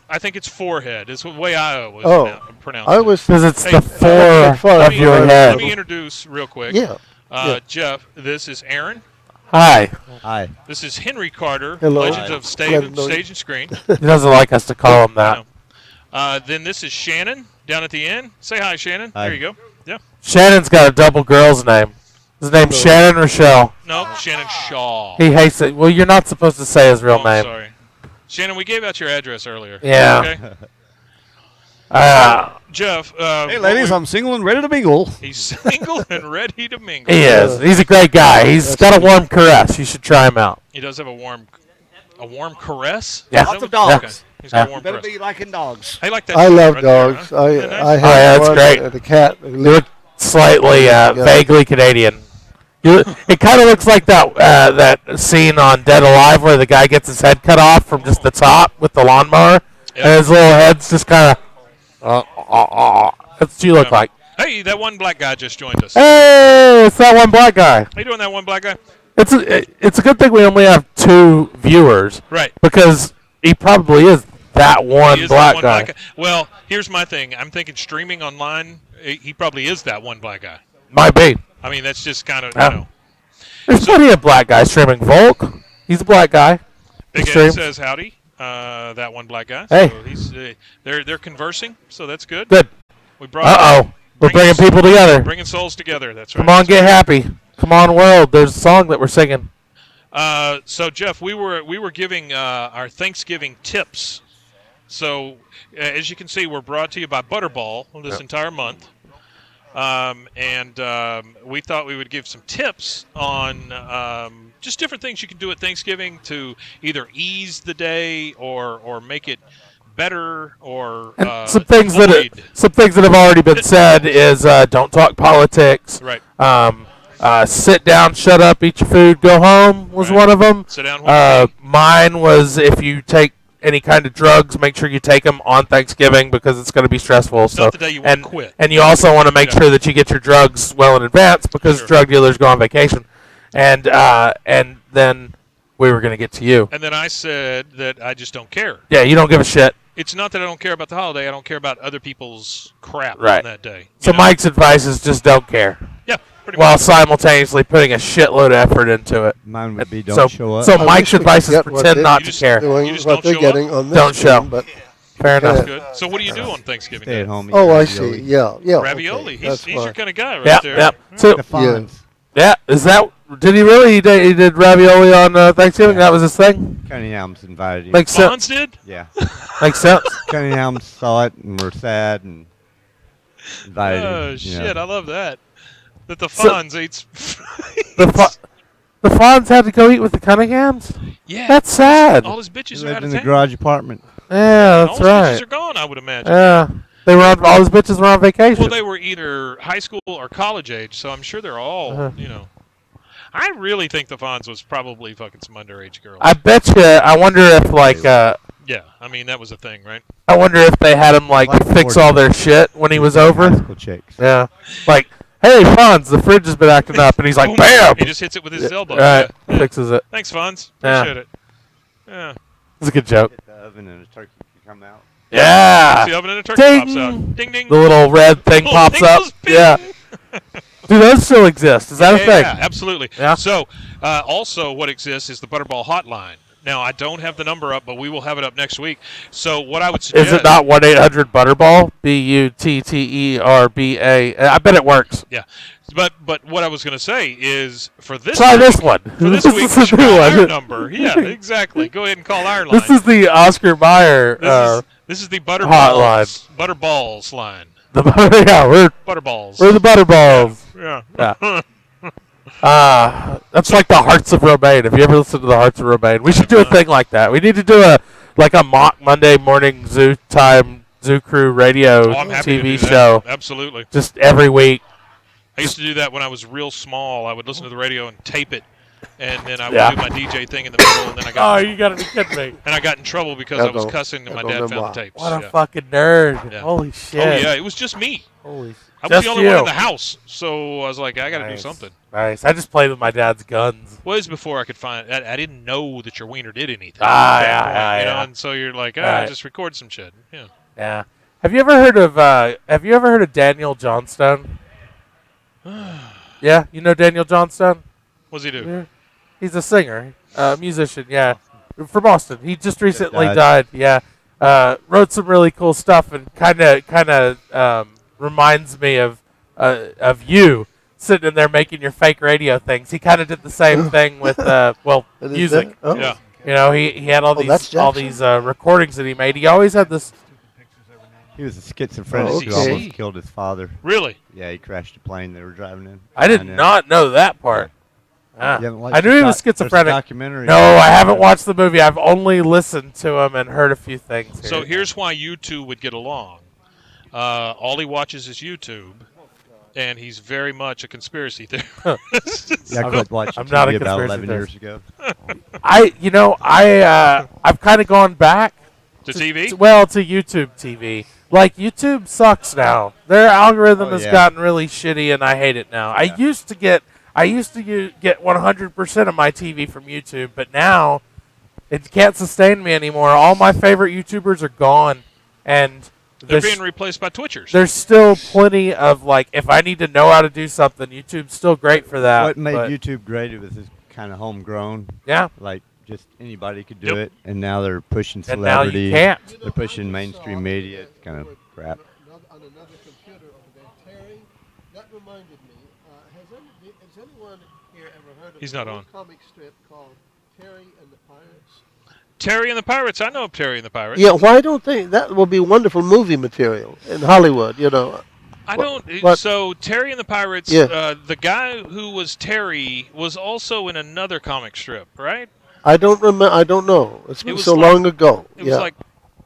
I think it's forehead. It's the way I always pronounce it. I was because it's Hey, the four of your head. Let me introduce real quick. Yeah. Jeff, this is Aaron. Hi. Hi. This is Henry Carter, Hello. Legends of Stage and Screen. He doesn't like us to call him that. Then this is Shannon down at the end. Say hi, Shannon. Hi. There you go. Yeah. Shannon's got a double girl's name. His name's Shannon Rochelle. No, Shannon Shaw. He hates it. Well, you're not supposed to say his real name. Sorry. Shannon, we gave out your address earlier. Yeah. Okay. Jeff. Hey, ladies, I'm single and ready to mingle. He's single and ready to mingle. He is. He's a great guy. He's got a warm caress. You should try him out. He does have a warm caress? Yeah. Lots of dogs. Okay. He's got a warm Better caress. be liking dogs. I like that. I shirt love right there, dogs. huh? Yeah, nice. I yeah, had that's one great. and a cat. You look slightly, vaguely Canadian. It kind of looks like that scene on Dead Alive where the guy gets his head cut off from just the top with the lawnmower, and his little head's just kind of. That's what you look like. Hey, that one black guy just joined us. Hey, it's that one black guy. How you doing, that one black guy? It's a good thing we only have 2 viewers. Right. Because he probably is that one black guy. Well, here's my thing. I'm thinking streaming online, he probably is that one black guy. Might be. I mean, that's just kind of, There's plenty of black guys streaming. Volk, he's a black guy. Big Ed says howdy. That one black guy. Hey. So he's they're conversing, so that's good. Good. We brought. We're bringing people together. Bringing souls together. That's right. Come on, get happy. Come on, world. There's a song that we're singing. So Jeff, we were giving our Thanksgiving tips. So as you can see, we're brought to you by Butterball this entire month. We thought we would give some tips on just different things you can do at Thanksgiving to either ease the day or make it better, or some things that have already been said is don't talk politics. Right. Sit down, shut up, eat your food, go home was one of them. Sit down. Mine was if you take any kind of drugs, make sure you take them on Thanksgiving because it's going to be stressful. It's not the day you want to quit. And you also want to make sure that you get your drugs well in advance because drug dealers go on vacation. And then we were going to get to you. And then I said that I just don't care. Yeah, you don't give a shit. It's not that I don't care about the holiday. I don't care about other people's crap Right. on that day. So Mike's advice is just don't care. Yeah, pretty while much. simultaneously putting a shitload of effort into it. Mine would be don't show up. So I Mike's wish we advice could is get what pretend they're not to care. doing, just what don't they're show up? getting on this Don't show. stream, but Fair enough. That's good. So what do you do on Thanksgiving Stay Day? at home. oh, I see. Yeah. Ravioli. Okay. He's your kind of guy right Yeah, there. yeah. So The Fonz. yeah, is that? Did he really? He did ravioli on Thanksgiving. That was his thing. Cunningham's invited you. Makes sense. Fonz did? Yeah. Makes sense. Cunningham saw it and were sad and invited him. Oh, you shit. know. I love that. That the So- Fonz eats. The Fonz had to go eat with the Cunninghams. Yeah. That's sad. All his He bitches are lived out in of the town. garage apartment. Yeah, All that's his bitches right. are gone, I would imagine. Yeah, they were on. All his bitches were on vacation. Well, they were either high school or college age, so I'm sure they're all, you know. I really think the Fonz was probably fucking some underage girls. I bet you. I wonder if like. Yeah, I mean, that was a thing, right? I wonder if they had him like fix all their shit when he was over. High school chicks. Yeah, like, hey Fonz, the fridge has been acting up, and he's like, Boom. bam. He just hits it with his elbow. Right, Yeah. fixes it. Thanks, Fonz. Yeah. Appreciate it. Yeah. It's a good joke. Hit the oven and a turkey can come out. Yeah. The oven and a turkey Ding. pops out. Ding, ding. The little red thing Little pops thing up. goes ping. Yeah. Do those still exist? Is that a thing? Yeah, absolutely. Yeah. So, also what exists is the Butterball hotline. Now, I don't have the number up, but we will have it up next week. So, what I would suggest... Is it not 1-800-BUTTERBALL? BUTTERBA. I bet it works. Yeah. But what I was going to say is for this Try week, this one. For this This week, is we the should new call one. our number. Yeah, exactly. Go ahead and call our line. This is the Oscar Mayer This is the hotline. Butterballs line. Yeah, we're Butterballs. We're the Butterballs. Yeah. Yeah. That's like the Hearts of Romaine. Have you ever listened to the Hearts of Romaine? We should do a thing like that. We need to do a mock Monday morning Zoo Crew radio I'm happy to TV do that. show. Absolutely. Just every week. I used to do that when I was real small. I would listen to the radio and tape it, and then I would Yeah. do my DJ thing in the middle, and then I got you gotta be kidding me. and I got in trouble because I was cussing, and my dad found the tapes. What a Yeah. fucking nerd. Yeah. Holy shit. Oh yeah, it was just me. Holy. I was Just the only one you. in the house, so I was like, I got to do Nice. something. Nice. I just played with my dad's guns. Was before I could find. I didn't know that your wiener did anything. Ah, at that yeah, point, yeah, you know, yeah. and so you're like, Right. just record some shit. Yeah. Yeah. Have you ever heard of Daniel Johnstone? Yeah, you know Daniel Johnstone? What's he do? Yeah. He's a singer, musician. Yeah, from Boston. He just recently died. died. Yeah, wrote some really cool stuff and kind of reminds me of you sitting in there making your fake radio things. He kind of did the same thing with music. Oh. Yeah. You know, he had all that's these recordings that he made. He always had this. He was a schizophrenic Oh, who okay. almost killed his father. Really? Yeah, he crashed a plane they were driving in. I did not know that part. Ah. You haven't watched I knew the he was there's a schizophrenic. documentary No, about I it. haven't watched the movie. I've only listened to him and heard a few things. So here. here's why you two would get along. All he watches is YouTube, and he's very much a conspiracy theorist. Yeah, I quit watching I'm not a TV about conspiracy 11 years theorist. ago. I've kind of gone back To TV? to YouTube TV. Like YouTube sucks now. Their algorithm has gotten really shitty, and I hate it now. I used to get 100% of my TV from YouTube, but now it can't sustain me anymore. All my favorite YouTubers are gone, and They're being replaced by Twitchers. there's still plenty of, like, if I need to know how to do something, YouTube's still great for that. What made but- YouTube great? It was just kind of homegrown. Yeah. Like, just anybody could do it, and now they're pushing And now you celebrity. can't. They're pushing mainstream media. It's kind of crap. On another computer over there, Terry. That reminded me. Has anyone here ever heard of He's an not old on. comic strip called Terry and the Pirates? Terry and the Pirates. I know of Terry and the Pirates. Yeah, why don't they? That will be wonderful movie material in Hollywood. You know. I What- don't. what- So Terry and the Pirates. Yeah. The guy who was Terry was also in another comic strip, right? I don't remember. I don't know. It's been was so like- long ago. It yeah. was like.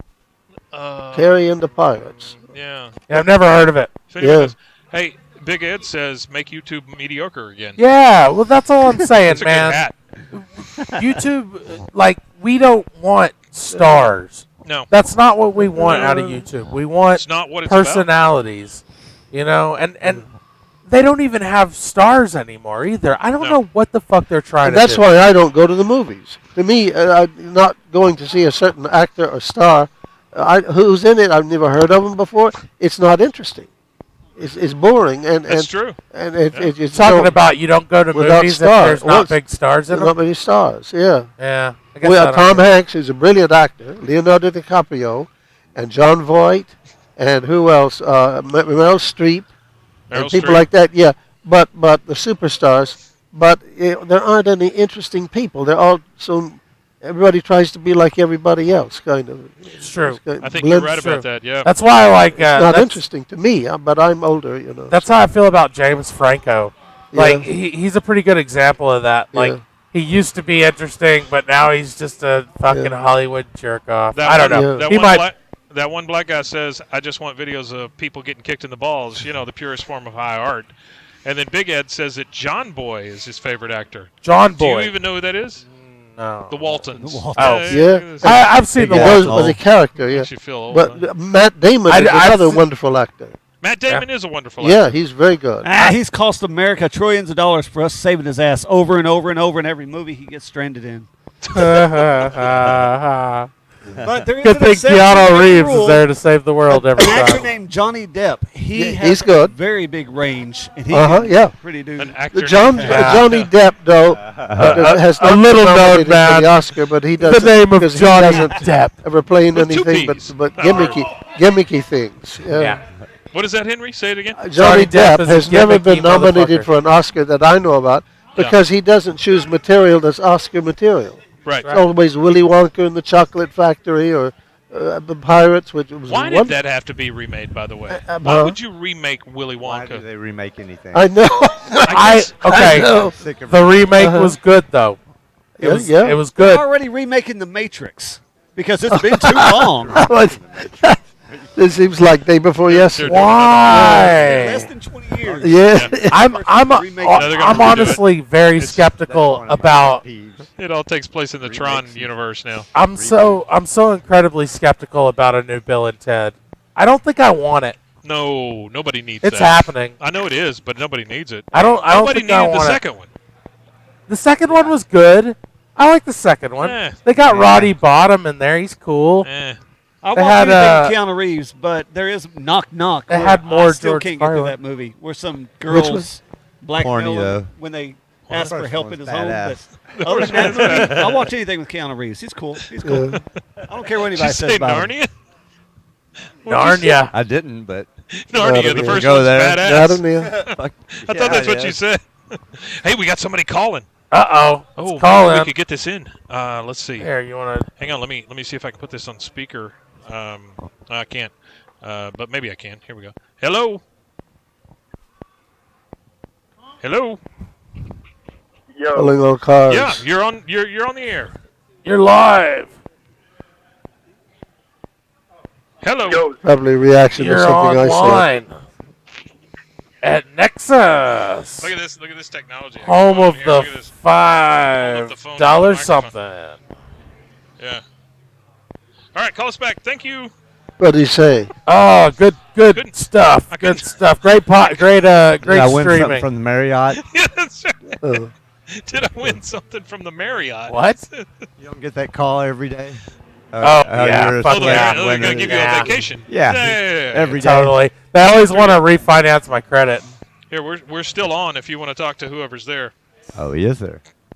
Terry and the Pirates. Yeah. Yeah, I've never heard of it. If anyone Yeah. knows- Hey, Big Ed says make YouTube mediocre again. Yeah, well, that's all I'm saying, That's a good man. hat. YouTube, like, we don't want stars. No. That's not what we want out of YouTube. We want It's not what it's about. personalities, you know, and they don't even have stars anymore either. I don't know what the fuck they're trying And to do. that's why I don't go to the movies. To me, I'm not going to see a certain actor or star who's in it. I've never heard of him before. It's not interesting. It's boring. And That's true. And It's talking about you don't go to without movies stars. if there's not big stars in Not them. many stars. Yeah. Yeah. I guess We I have don't Tom know. Hanks, who's a brilliant actor, Leonardo DiCaprio, and John Voight, and who else? Meryl Streep, and Meryl people Streep. like that. Yeah, but the superstars. But there aren't any interesting people. They're all so. Everybody tries to be like everybody else, kind of. It's true. I think you're right about that. Yeah. That's why I like. It's not that's- interesting to me, but I'm older, you know. That's how I feel about James Franco. Like Yeah. he's a pretty good example of that. Like Yeah. he used to be interesting, but now he's just a fucking Hollywood jerk off. I don't know. That He one might. that one black guy says, "I just want videos of people getting kicked in the balls." You know, the purest form of high art. And then Big Ed says that John Boy is his favorite actor. John Do Boy. you even know who that is? No. The Waltons. Oh. Yeah, I've seen the He goes Waltons. with a character. Yeah, Makes you feel old, but Matt Damon is I've another seen- wonderful actor. Matt Damon is a wonderful Yeah, actor. he's very good. He's cost America trillions of dollars for us saving his ass over and over and over in every movie he gets stranded in. But there is Good an thing exception Keanu to the Reeves rule. is there to save the world every An actor time. named Johnny Depp. He Yeah, has he's good. a very big range, and he Uh-huh, can yeah. pretty do. An actor Johnny Depp, though, has a not been little known nominated for man. the Oscar, but he The doesn't. name of because Johnny he doesn't Depp. ever play in With two anything Ps. but gimmicky things. Yeah. What is that, Henry? Say it again. Johnny Depp is a has never gimmicky been nominated motherfucker. for an Oscar that I know about because he doesn't choose material that's Oscar material. Right. It's always Willy Wonka and the Chocolate Factory or the Pirates, which was Why did wonderful. that have to be remade, by the way? Huh? Why would you remake Willy Why do Wonka? they remake anything? I know. Okay. know. Sick of The remake Uh-huh. was good though. It Yeah, was. yeah. It was They're good. already remaking The Matrix because it's been too long. It seems like day before yesterday. Why? Less than 20 years. Yeah. I'm they're gonna redo it. honestly very skeptical about. It all takes place in the Tron universe now. I'm so incredibly skeptical about a new Bill and Ted. I don't think I want it. No, nobody needs It's that. happening. I know it is, but nobody needs it. Nobody think needed the second one. The second one was good. I like the second one. They got Roddy Bottom in there. He's cool. I They watched had, anything with Keanu Reeves, but there is Knock Knock. They where had more I still George can't get through Carlin. that movie where some Which girls blackmail Corny, him though. when they Well, ask the for first help one's in his home. badass. But other than that movie, I'll watch anything with Keanu Reeves. He's cool. He's cool. I don't care what Did anybody you says say about Narnia? him. Narnia. I didn't, but Narnia, the first go one's there. badass. Narnia. I thought that's what you said. Hey, we got somebody calling. Uh-oh. Oh, call maybe in. we could get this in. Let's see. Here, you want to... Hang on, let me see if I can put this on speaker. I can't. But maybe I can. Here we go. Hello? Hello? Pulling on cars. Yeah, you're on the air. You're live. Hello. Probably a reaction You're to something I online at Nexus. Look at this technology. Home of Here, the look at this. Hold up the phone to the $5 microphone. something. Yeah. All right, call us back. Thank you. said. What did he say? Oh, good stuff. Good stuff. Great Did I win something streaming. from the Marriott? Yeah, that's right. Oh. Did I win something from the Marriott? What? You don't get that call every day? Yeah, you're a fuck Oh, yeah. they're going to give you a vacation. Yeah. Yeah. Every day. Totally. They always want to refinance my credit. Here, we're still on if you want to talk to whoever's there. Oh, he is there.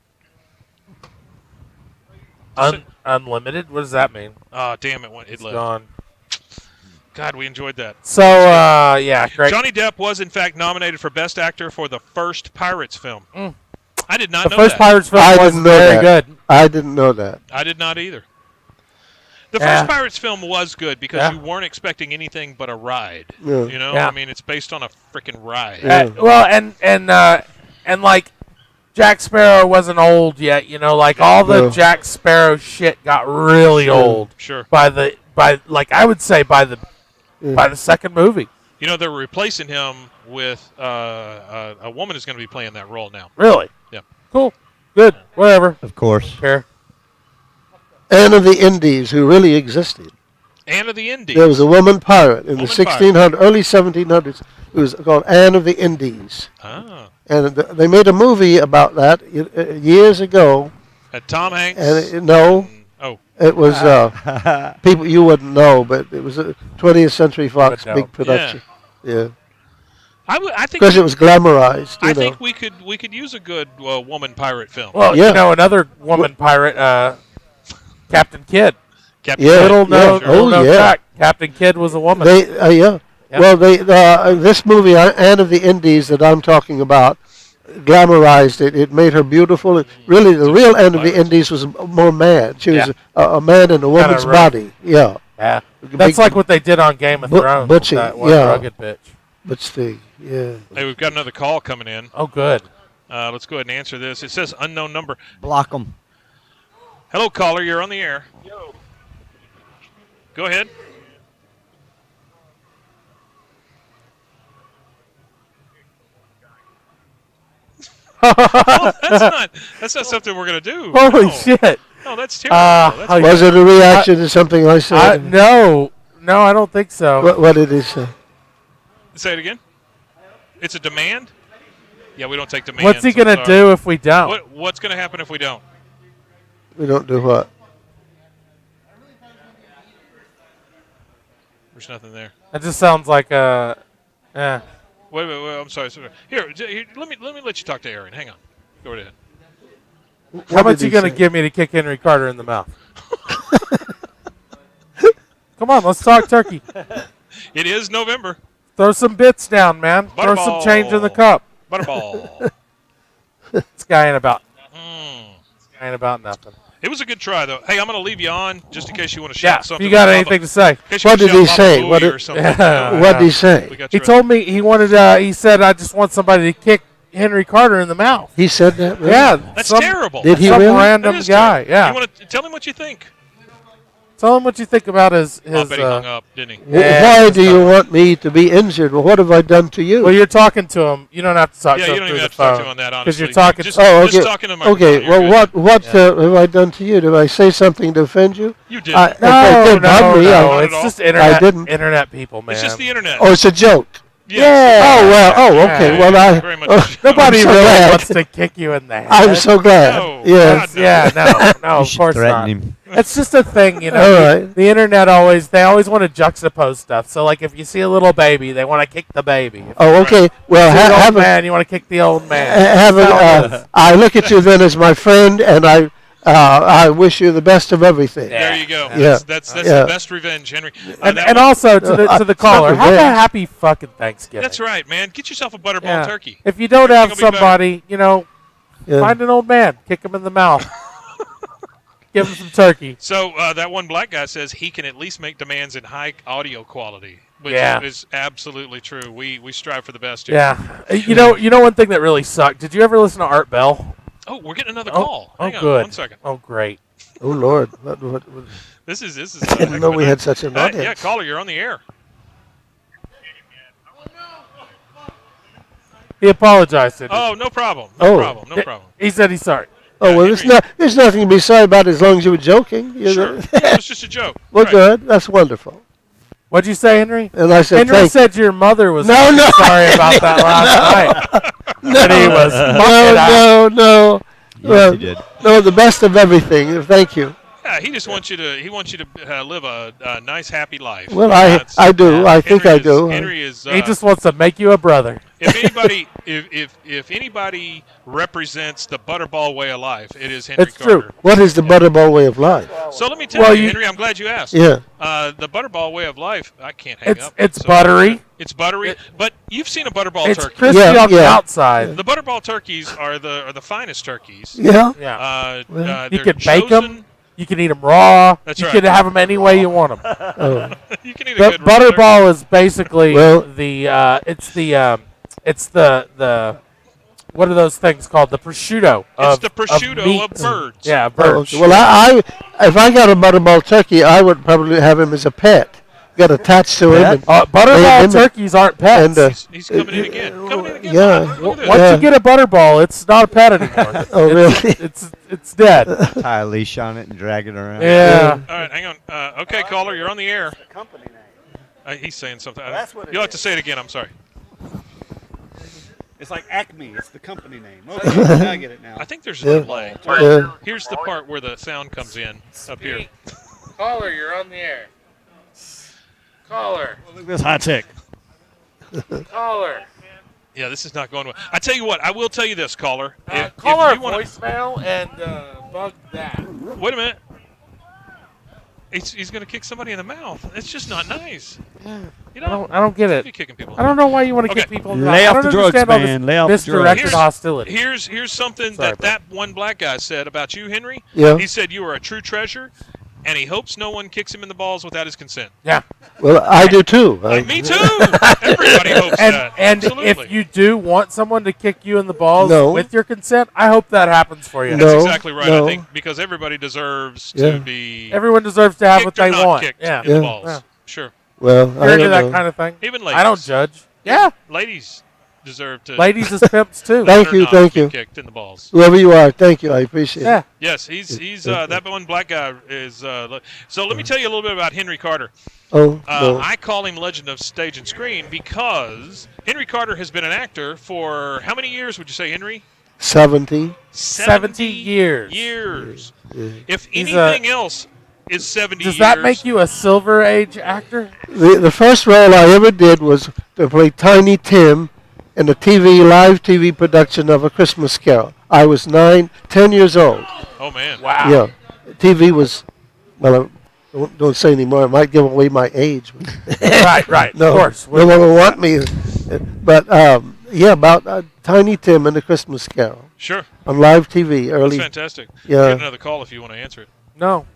Unlimited? What does that mean? Oh, damn it. It It's left. gone. God, we enjoyed that. So, yeah, great. Johnny Depp was, in fact, nominated for Best Actor for the first Pirates film. I did not The know first that. Pirates film I was didn't know very that. good. I didn't know that. I did not either. The Yeah. first Pirates film was good because Yeah. you weren't expecting anything but a ride. Yeah. You know, Yeah. I mean, it's based on a freaking ride. Yeah. Well, and like Jack Sparrow wasn't old yet, you know, like all the No. Jack Sparrow shit got really old Sure. by I would say by the second movie. You know, they're replacing him with a woman who's going to be playing that role now. Really? Yeah. Cool. Good. Whatever. Of course. Care. Anne of the Indies, who really existed. Anne of the Indies. There was a woman pirate in the Woman 1600s, early 1700s. It was called Anne of the Indies. Ah. And they made a movie about that years ago. Had Tom Hanks. And it was people you wouldn't know, but it was a 20th Century Fox know. big production. Yeah. I think Because it was glamorized. You I know. think we could use a good woman pirate film. Well, Yeah. you know, another woman pirate, Captain Kidd. Captain Yeah. Kidd. Little known yeah. fact, Captain Kidd was a woman. Yeah. Yeah. Well, this movie, Anne of the Indies, that I'm talking about, glamorized it. It made her beautiful. Really, the real Anne of the Indies was more man. She was a man in a woman's rough. body. Yeah. Yeah. Big- That's like what they did on Game of Thrones. with butchy, that one yeah. rugged bitch. Butch Vig. Yeah. Hey, we've got another call coming in. Oh, good. Let's go ahead and answer this. It says unknown number. Block them. Hello, caller. You're on the air. Yo. Go ahead. Well, that's not something we're gonna do. Holy No. shit. No, that's terrible. That's Was it a reaction to something I said? No, I don't think so. What did he say? Say it again. It's a demand. Yeah, we don't take demands. What's he I'm gonna sorry. do if we don't? What's gonna happen if we don't? We don't do what? There's nothing there. That just sounds like a. Wait, I'm sorry. Here, let me let you talk to Aaron. Hang on. Go right ahead. How much you gonna give me to kick Henry Carter in the mouth? Come on, let's talk turkey. It is November. Throw some bits down, man. Throw some change in the cup. Butterball. This guy ain't about. Ain't about nothing. It was a good try, though. Hey, I'm going to leave you on just in case you want to shout Yeah, something. if you got about anything Baba- to say. in case you What wanna did he shout say? Baba What Booey did- or something. What did he say? We got He you told me he wanted. He said, "I just want somebody to kick Henry Carter in the mouth." He said that? Really? Yeah, That's some, terrible. Did he some really? random That is guy. terrible. Yeah. You want to tell him what you think? Tell him what you think about his. I bet he hung up, didn't he? Why do you want me to be injured? Well, what have I done to you? Well, you're talking to him. You don't have to talk to him you don't even through have the to talk to phone. him on that, Because honestly. you're talking. Just talking to him. Okay. Well, what have I done to you? Did I say something to offend you? You didn't. No. It's just internet. I didn't. Internet people, man. It's just the internet. Oh, it's a joke. Yes. Oh well. Oh, okay. Well, Very much. Nobody I'm so really glad. wants to kick you in the head. I'm so glad. No, Yes. God, no. Yeah, no, of course threaten not. him. It's just a thing, you know. All right. The internet they always want to juxtapose stuff. So, like, if you see a little baby, they want to kick the baby. If Oh, okay. Well, you see an old have a man, you want to kick the old man. I look at you then as my friend, and I wish you the best of everything. There you go. Yeah. That's Yeah. the best revenge, Henry. And also to the caller, not have a revenge. happy fucking Thanksgiving. That's right, man. Get yourself a butterball Yeah. turkey. If you don't have Everything will be somebody, you know, Yeah. find an old man, kick him in the mouth, give him some turkey. So that one black guy says he can at least make demands in high audio quality, which Yeah. is absolutely true. We strive for the best here. Yeah, you know one thing that really sucked. Did you ever listen to Art Bell? Oh, we're getting another call. Oh, Hang on good. 1 second. Oh, great. Oh Lord. What? This is. I didn't know we had such an audience. Yeah, caller, you're on the air. He apologized. Didn't he? Oh, no problem. Oh. No problem. He said he's sorry. Oh well, there's nothing to be sorry about as long as you were joking. Sure. It was just a joke. Well, Right. good. That's wonderful. What'd you say, Henry? And I said, Henry said your mother was sorry about that last night. And he was No. Yes, he did. No, the best of everything. Thank you. Yeah, he just wants you to. He wants you to live a nice, happy life. Well, I do. I think I do. Henry is. He just wants to make you a brother. If anybody, if anybody represents the butterball way of life, it is Henry It's Carter. true. What is the butterball way of life? So let me tell you, Henry. I'm glad you asked. Yeah. The butterball way of life. I can't hang up. It's buttery. It's buttery, but you've seen a butterball It's turkey. crispy on the outside. The butterball turkeys are the finest turkeys. Yeah. Yeah. they're You can bake chosen- them. You can eat them raw. That's you right. can have them any way you want them. Oh. You can eat a But good raw turkey. butterball is basically Well- it's the what are those things called? The prosciutto. It's the prosciutto meat. of birds. Yeah, Oh, birds. okay. Well, I if I got a butterball turkey, I would probably have him as a pet. Got attached to him. And butterball and- turkeys aren't pets. and, He's coming in again. Coming in again. yeah. Look at Once this. you get a butterball, it's not a pet anymore. Oh, really? It's dead. Tie a leash on it and drag it around. Yeah. All right, hang on. Okay, caller, you're on the air. Company name. He's saying something. That's what it You'll have to is. say it again. I'm sorry. It's like Acme. It's the company name. Okay, I get it now. I think there's Yeah. a delay. Yeah. Here's the part where the sound comes in up here. Caller, you're on the air. Caller. Look at this high tech. Caller. Yeah, this is not going well. I tell you what, I will tell you this, caller. If Call our you wanna- voicemail and bug that. Wait a minute. He's going to kick somebody in the mouth. It's just not nice. You know, I don't get it. Be kicking people. I don't know why you want to Okay. kick people in the mouth. Lay I off don't the drugs, understand all this man. Lay off the misdirected drugs. hostility. Here's something Sorry, that one black guy said about you, Henry. Yeah. He said you are a true treasure, and he hopes no one kicks him in the balls without his consent. Yeah. Well, I do too. Me too. Everybody hopes that. And Absolutely. if you do want someone to kick you in the balls No. with your consent, I hope that happens for you. That's No, exactly right. no. I think because everybody deserves Yeah. to be Everyone deserves to have what kicked or they not want. kicked Yeah. in the Yeah. balls. Yeah. Sure. Well, You're I into don't that know. kind of thing. Even ladies. I don't judge. Yeah. Ladies deserve to. Ladies is pimps too. Thank or you, not thank be you. Kicked in the balls. Whoever you are, thank you. I appreciate Yeah. it. Yes, he's that one black guy is. So let me tell you a little bit about Henry Carter. Oh, no. I call him Legend of Stage and Screen because Henry Carter has been an actor for how many years? Would you say, Henry? 70. 70 years. Years. Yeah. If He's anything else is 70 Does years. that make you a Silver Age actor? The first role I ever did was to play Tiny Tim in a live TV production of A Christmas Carol. I was 10 years old. Oh man! Wow. Yeah, TV was. Well, don't say anymore. It might give away my age. Right. No, Of course. no one will want me. But yeah, about Tiny Tim and A Christmas Carol Sure. on live TV early. That's fantastic. Yeah. Get another call if you want to answer it. No.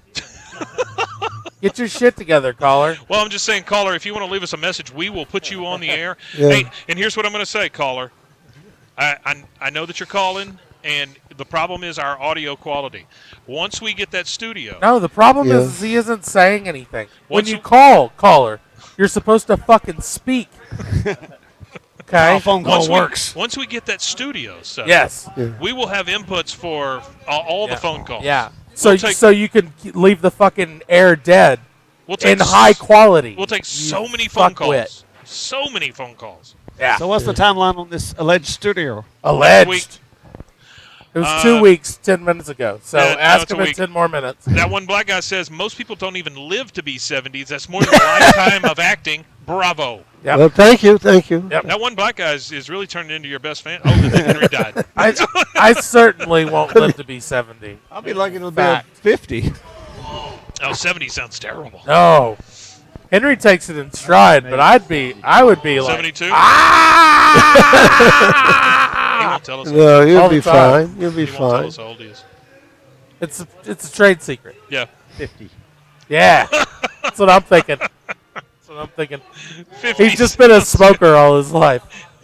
Get your shit together, caller. Well, I'm just saying, caller, if you want to leave us a message, we will put you on the air. Yeah. Hey, and here's what I'm going to say, caller. I know that you're calling, and The problem is our audio quality. Once we get that studio. No, the problem is he isn't saying anything. When you call caller, you're supposed to fucking speak. Okay. phone call works. Once we get that studio set, we will have inputs for all the phone calls. Yeah. So We'll you can leave the fucking air dead take in high quality. We'll take so many phone calls. Fuckwit. So many phone calls. Yeah. So what's the timeline on this alleged studio? Alleged. It was 2 weeks, 10 minutes ago. So ask him in 10 more minutes. That one black guy says most people don't even live to be 70s. That's more than a lifetime of acting. Bravo. Yep. Well, thank you. Yep. That one black guy is really turning into your best fan. Oh, and then Henry died. I certainly won't live to be 70. I'll be lucky to be 50. Oh, 70 sounds terrible. No. Henry takes it in stride, but I would be like 72. He won't tell us. No, you'll All be the time. fine. You'll be He won't tell fine. us how old he is. It's a trade secret. Yeah. 50. Yeah. That's what I'm thinking. That's what I'm thinking. 50 He's just been a smoker all his life.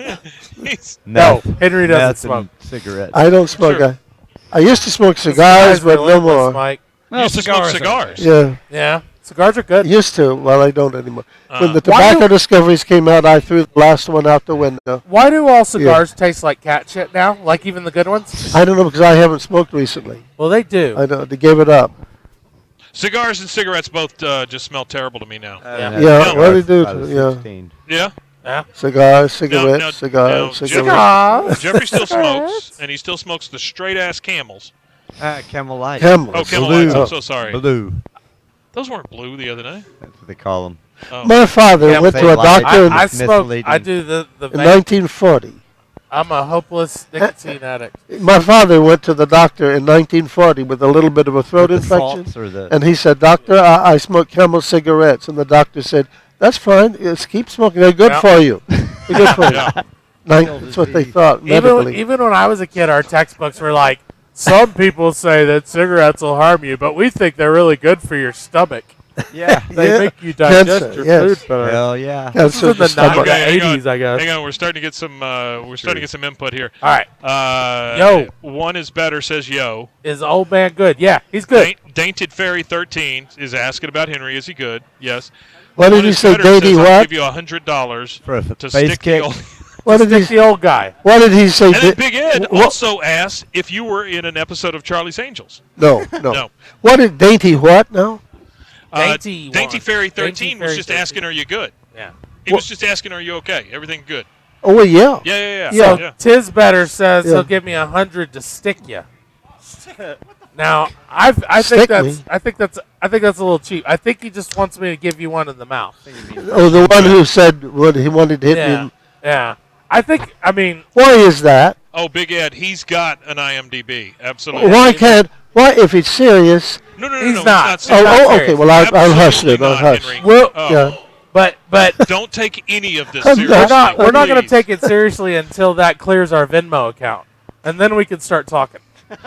No, Henry doesn't Meth smoke. and cigarettes. I don't smoke. Sure. I used to smoke cigars, but no relentless, more. Mike. You used to smoke cigars. Yeah. Yeah. Cigars are good. Used to. Well, I don't anymore. When the Why tobacco discoveries came out, I threw the last one out the window. Why do all cigars taste like cat shit now? Like even the good ones? I don't know because I haven't smoked recently. Well, they do. I know. They gave it up. Cigars and cigarettes both just smell terrible to me now. Yeah. What do they do? Yeah. Yeah. Cigars, cigarettes, cigars, cigarettes. Jeffrey still smokes, and he still smokes the straight-ass Camels. Camel Light. Camels. Oh, Camel Blue. Lights. I'm so sorry. Blue. Those weren't blue the other day. That's what they call them. Oh. My father went to a doctor I smoke. I do the in vape. 1940. I'm a hopeless nicotine addict. My father went to the doctor in 1940 with a little bit of a throat With the infection, salts or the- and he said, "Doctor, I smoke Camel cigarettes." And the doctor said, "That's fine. Just keep smoking. They're good for you. They're good for you." That's what they thought medically. Even when I was a kid, our textbooks were like, some people say that cigarettes will harm you, but we think they're really good for your stomach. Yeah. They make you digest Cancer, your yes. food better. Hell yeah. This is in the stomach. 80s, I guess. Hang on, we're starting to get some. We're starting to get some input here. All right. Yo, one is better. Says yo. Is old man good? Yeah, he's good. Dainted Fairy 13 is asking about Henry. Is he good? Yes. What did One he is say, better Dainty says, what? I'll give you $100 For a to face stick kick. the old. What did Stick the old guy. What did he say? And then Big Ed What- also asked if you were in an episode of Charlie's Angels. No. No. What did Dainty what now? Dainty Fairy 13 Dainty was Fairy just 13. asking, are you good? Yeah. He was just asking, are you okay? Everything good? Oh, well, yeah. Yeah. So Tiz Better says Yeah. he'll give me 100 to stick you. Now I Stick think that's a little cheap. I think he just wants me to give you one in the mouth. Oh, the one who said what he wanted to hit Yeah. me. Yeah. I mean, Why is that? Oh, Big Ed, he's got an IMDb. Absolutely. Why can't? Why, if it's serious? No, he's it's not. serious. Oh, okay. Well, I'll hush Absolutely it. I'll not, hush. Henry. well, Yeah. but Don't take any of this I'm seriously. we're not going to please. take it seriously until that clears our Venmo account, and then we can start talking.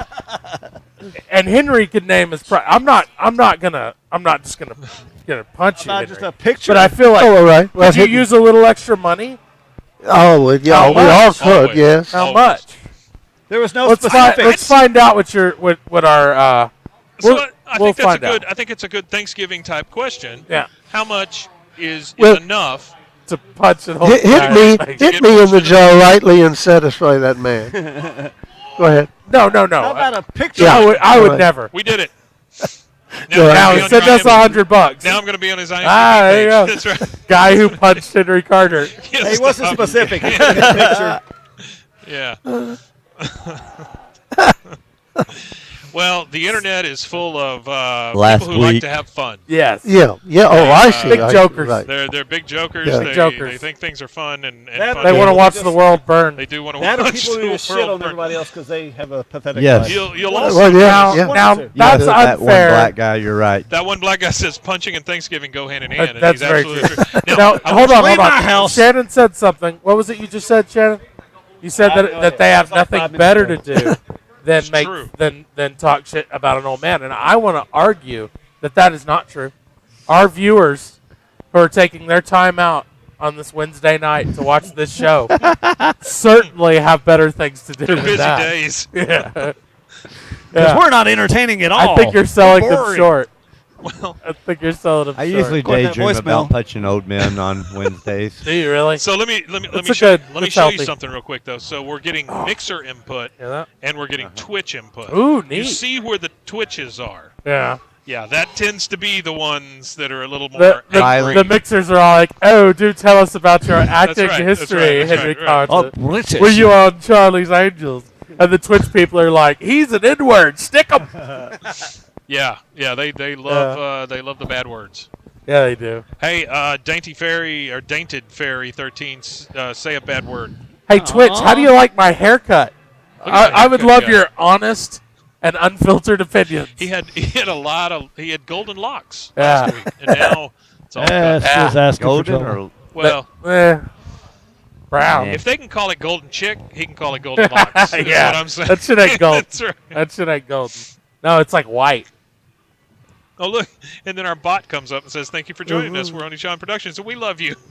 And Henry could name his price. I'm not just gonna punch you, Not Henry. just a picture. But I feel like Oh, all right. Well, could you hit me. use a little extra money? Oh, well, yeah. How We all much? could. Always. Yes. How Always. much? There was no Let's specifics. find out what our. So we'll I think we'll that's find a good. out. I think it's a good Thanksgiving type question. Yeah. How much is Well- enough? To punch it. Hit me in the jaw lightly and satisfy that man. Go ahead. No. How about a picture? I would Alright. never. We did it. Yeah. Now I'm he gonna be send on your us IMDb. $100. Now I'm going to be on his IMDb Ah, there you go. page. That's right. Guy who punched Henry Carter. He wasn't specific. He took a picture. Yeah. Well, the internet is full of Last people who like week. to have fun. Yes. Yeah. Yeah. Oh, I see. Big I see, jokers. Right. They're big jokers. Yeah. They, Big jokers. they think things are fun and That- fun. They want to watch Just- the world burn. They do want to That or watch people the who world just shit on burn. everybody else because they have a pathetic Yes. life. You'll also Well, Now, yeah. now Yeah. that's that one unfair. black guy, you're right. that one black guy says punching and Thanksgiving go hand in hand. and That's he's very absolutely true. true. Now, hold on. Leave my house. Shannon said something. What was it you just said, Shannon? You said Go that ahead. they have It's like 5 nothing minutes better ago. to do than It's make true. than talk shit about an old man, and I want to argue that is not true. Our viewers who are taking their time out on this Wednesday night to watch this show certainly have better things to do They're than busy that. days. Yeah. Because we're not entertaining at all. I think you're selling We're them boring. short. Well, I think you're selling them I short. usually Go ahead, daydream voicemail. about touching old men on Wednesdays. Do you really? so let me It's a show, good- let me it's show you healthy. something real quick though. So we're getting mixer input Hear that? and we're getting Twitch input. Ooh, You neat. see where the Twitches are. Yeah. Yeah, that tends to be the ones that are a little more The angry. mixers are all like, "Oh, do tell us about your acting right, history, that's right, Henry that's right. Conta. Oh, British. Were you on Charlie's Angels?" And the Twitch people are like, "He's an N-word. Stick him." Yeah, they love the bad words. Yeah, they do. Hey, Dainty Fairy or Dainted Fairy 13, say a bad word. Hey, Twitch, how do you like my haircut? Look at I would that love haircut, your honest and unfiltered opinions. He had he had golden locks Yeah. last week, and now it's all That's cut. just asking for Golden trouble. or Well, brown. if they can call it golden chick, he can call it golden locks. Is Yeah, what I'm saying. that shit ain't golden. That's right. That shit ain't golden. No, it's like white. Oh, look. And then our bot comes up and says, "Thank you for joining us. We're on Eshon Productions, and we love you."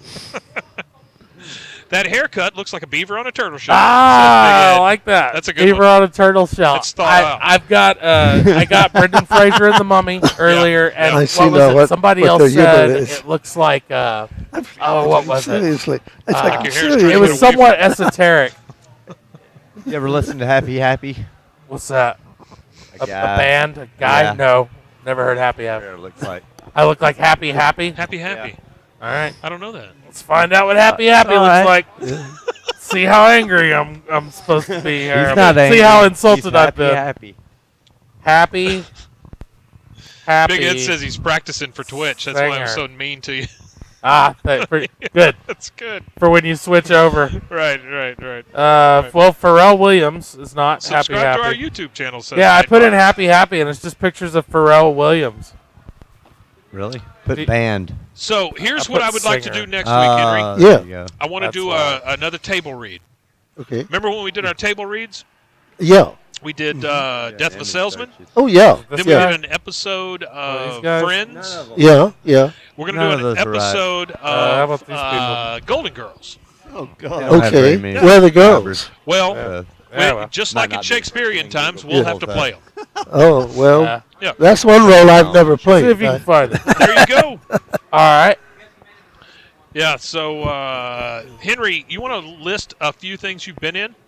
That haircut looks like a beaver on a turtle shell. Ah, I like that. That's a good Beaver one. on a turtle shell. That's thought out. I've got I got Brendan Fraser in The Mummy earlier, and I what see was now it? what- Somebody what else their humor said is. it looks like oh, what was it? Seriously. It's Uh, like, your hair's seriously. trying It to was get away somewhat esoteric. You ever listen to Happy Happy? What's that? A guy. band? A guy? Yeah. No, never heard Happy Happy. It looks like. I look like Happy Happy. Happy. All right, I don't know that. let's find out what Happy Happy all looks right. like. See how angry I'm supposed to be here. He's not See angry. how insulted He's I've happy, been. happy. Happy. Happy. Big Ed says he's practicing for Twitch. That's why I'm Singer. so mean to you. Pretty good That's good. for when you switch over. Right. Well, Pharrell Williams is not Subscribe Happy to our Happy. YouTube channel. Says Yeah, I put in Nightbot. Happy Happy, and it's just pictures of Pharrell Williams. Really? Put Do- band. So here's I what put I would like to singer. do next week, Henry. Yeah. There you go. I want to That's do why. another table read. Okay. Remember when we did our table reads? Yeah. We did Death of a Salesman. Oh, yeah. This Then we Yeah. did an episode of these guys? Friends. Yeah. Yeah. We're going None to of do an those are right. episode how of about these Golden Girls. Oh, God. Don't have very Okay. many Where are the girls? covers. Well, Uh, Yeah, well. just Might like in not be Shakespearean the same times, thing, we'll but have to both play them. Oh, well. Yeah. Yeah. That's one role I've never See played. if you can find it. There you go. All right. Yeah, so, Henry, you want to list a few things you've been in?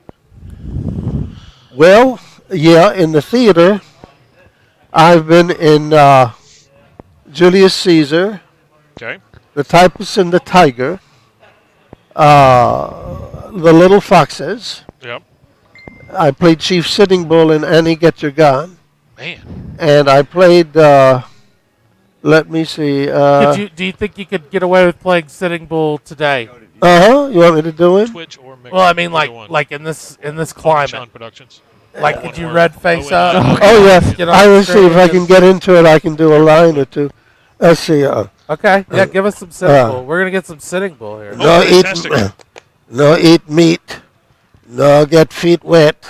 Well, yeah, in the theater, I've been in Julius Caesar, Okay. The Typist and the Tiger, The Little Foxes. Yep. I played Chief Sitting Bull in Annie Get Your Gun. Man. And I played, let me see. Do you think you could get away with playing Sitting Bull today? You want me to do it? Twitch or Mixer. Well, I mean, either one. like in this climate. Sean Productions. Like, could you red face Oh, up? Oh, yeah. Get on I will the see if I screen. can get into it. I can do a line or two. Let's see. Okay, yeah, give us some Sitting Bull. We're gonna get some Sitting Bull here. No eat, fantastic. no eat meat. No get feet wet.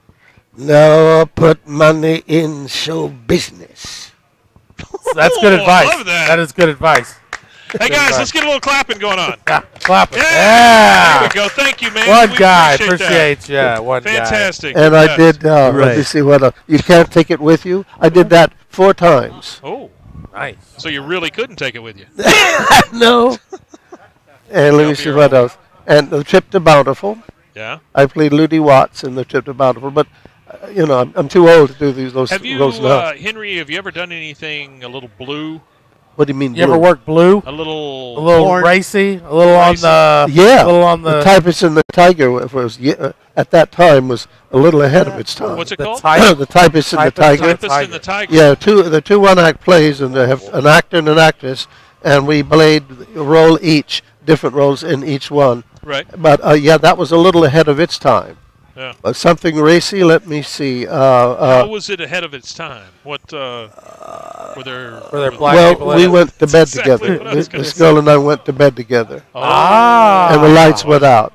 No put money in show business. That's good Oh, I advice. love that. That is good advice. Hey, guys, let's get a little clapping going on. Yeah, clap it. There Yeah. we go. Thank you, man. One We guy. appreciate Appreciate you. One guy. Fantastic. And I Yes. did. Let me Right. see what. You can't take it with you. I did that 4 times. Oh, Nice. so you really couldn't take it with you. No. And let You'll me be see all what right. else. And the Trip to Bountiful. Yeah. I played Ludi Watts in the Trip to Bountiful, but I'm too old to do those Have you, roles now. Henry? Have you ever done anything a little blue? What do you mean? You ever blue? work blue? A little. A little Porn. racy? A little on the. Yeah, A little on the the. Typist and the Tiger was at that time was a little ahead of its time. What's it the called? type. The Typist and the Typist. Tiger. Typist and the Tiger. Yeah, the two one-act plays, and they have an actor and an actress, and we played a role each, different roles in each one. Right. But yeah, that was a little ahead of its time. Yeah. Something racy. Let me see. How was it ahead of its time? What were there? Were there black Well, people in we it? went to bed Exactly together. what I was This gonna girl and I went to bed together, Oh. Ah. and the lights went out.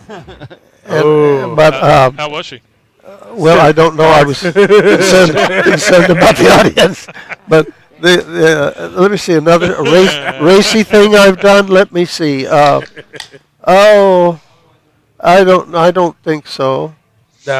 Oh. But How was she? well, I don't know. I was concerned about the audience. But let me see another racy thing I've done. Let me see. I don't think so. No.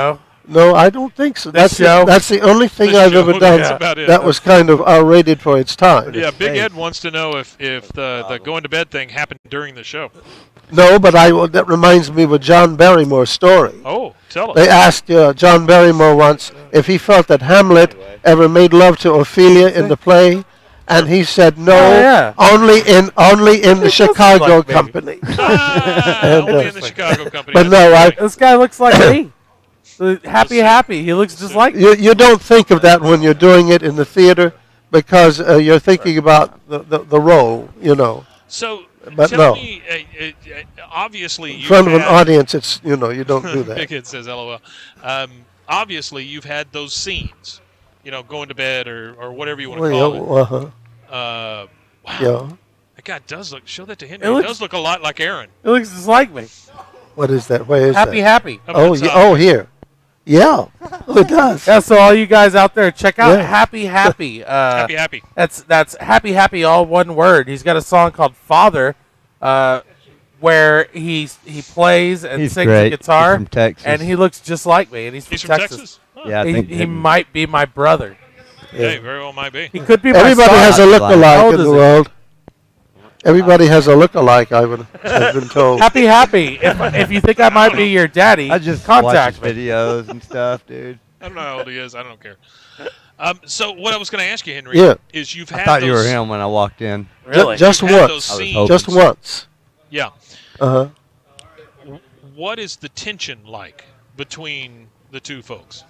No, I don't think so. This That's show? that's the only thing This I've show, ever done that's about it. that was kind of R-rated for its time. Yeah, Big Ed wants to know if the going to bed thing happened during the show. No, but that reminds me of a John Barrymore story. Oh, tell us. They asked John Barrymore once if he felt that Hamlet ever made love to Ophelia in the play, and he said no, only in the Chicago company. Only in the Chicago company. But no, this guy looks like me. Happy. He looks just like me. You don't think of that when you're doing it in the theater because you're thinking about the role, you know. So, but tell no. me, obviously, In front of an had- audience, it's you don't do that. Big Ed says, "LOL." Obviously, you've had those scenes, going to bed or whatever you want to call it. Wow. Yeah. That guy does look. Show that to Henry. He does look a lot like Aaron. It looks just like me. What is that? Where is that? Happy. Oh, here. Yeah. Oh, it does. Yeah, so all you guys out there, check out Yeah. Happy. Happy. That's Happy, all one word. He's got a song called Father, where he plays and He's sings great. the guitar. He's from Texas. And he looks just like me. And he's from Texas. Huh. Yeah, I think he might be my brother. Hey, very well might be. He could be my Everybody son. has a How look-alike old in is the he? world. Everybody has a look-alike, I've been told. Happy. If you think I might be your daddy, I just contact watch me. videos and stuff, dude. I don't know how old he is. I don't care. So what I was going to ask you, Henry, is you've had I thought those, you were him when I walked in. Really? Just You've had once. those I was scenes. hoping. Just once. Yeah. Uh-huh. What is the tension like between the two folks?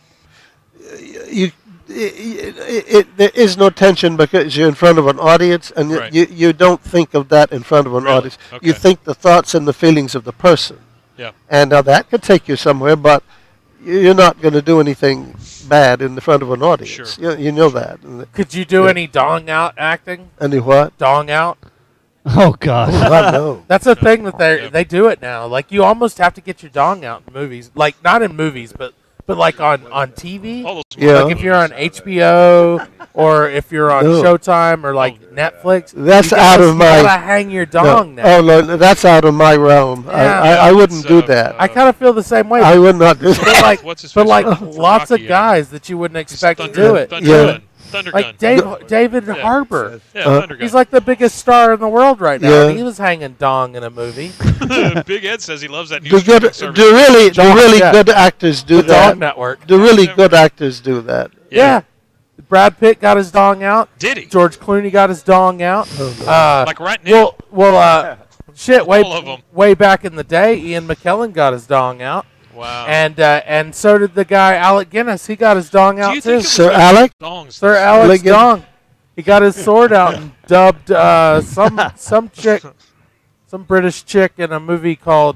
There is no tension because you're in front of an audience, and Right. you don't think of that in front of an Really? audience. Okay. You think the thoughts and the feelings of the person. Yeah. And that could take you somewhere, but you're not going to do anything bad in the front of an audience. Sure. You know that. And Could you do any dong out acting? Any what? Dong out? Oh, God. Oh, God, no. That's a thing that they do it now. Like, you almost have to get your dong out in movies. Like, not in movies, but like on TV. All those Yeah. Like if you're on HBO or if you're on No. Showtime or like Netflix. That's you out gotta- of my. You gotta hang your dong no. now. Oh no, that's out of my realm. Yeah. I wouldn't do that. I kind of feel the same way. I would not do But that. like, What's his but face like from lots of Rocky, guys that you wouldn't expect to Thunder, do it. Thunder Yeah. Gun. Thunder Like Gun. David Yeah. Harbour. Yeah, Uh, Thunder Gun. He's like the biggest star in the world right now. Yeah. And he was hanging dong in a movie. Big Ed says he loves that new Do streaming good, service. do really yeah. good actors do The that? Dog Network. Do really good actors do that? Yeah. Brad Pitt got his dong out. Did he? George Clooney got his dong out. Like right now? Shit, All of 'em. way back in the day, Ian McKellen got his dong out. Wow. And so did the guy Alec Guinness. He got his dong Do out you too. think it was Sir like Alec? Dongs Sir this- Alex Ligon. Dong. He got his sword out and dubbed some chick, some British chick in a movie called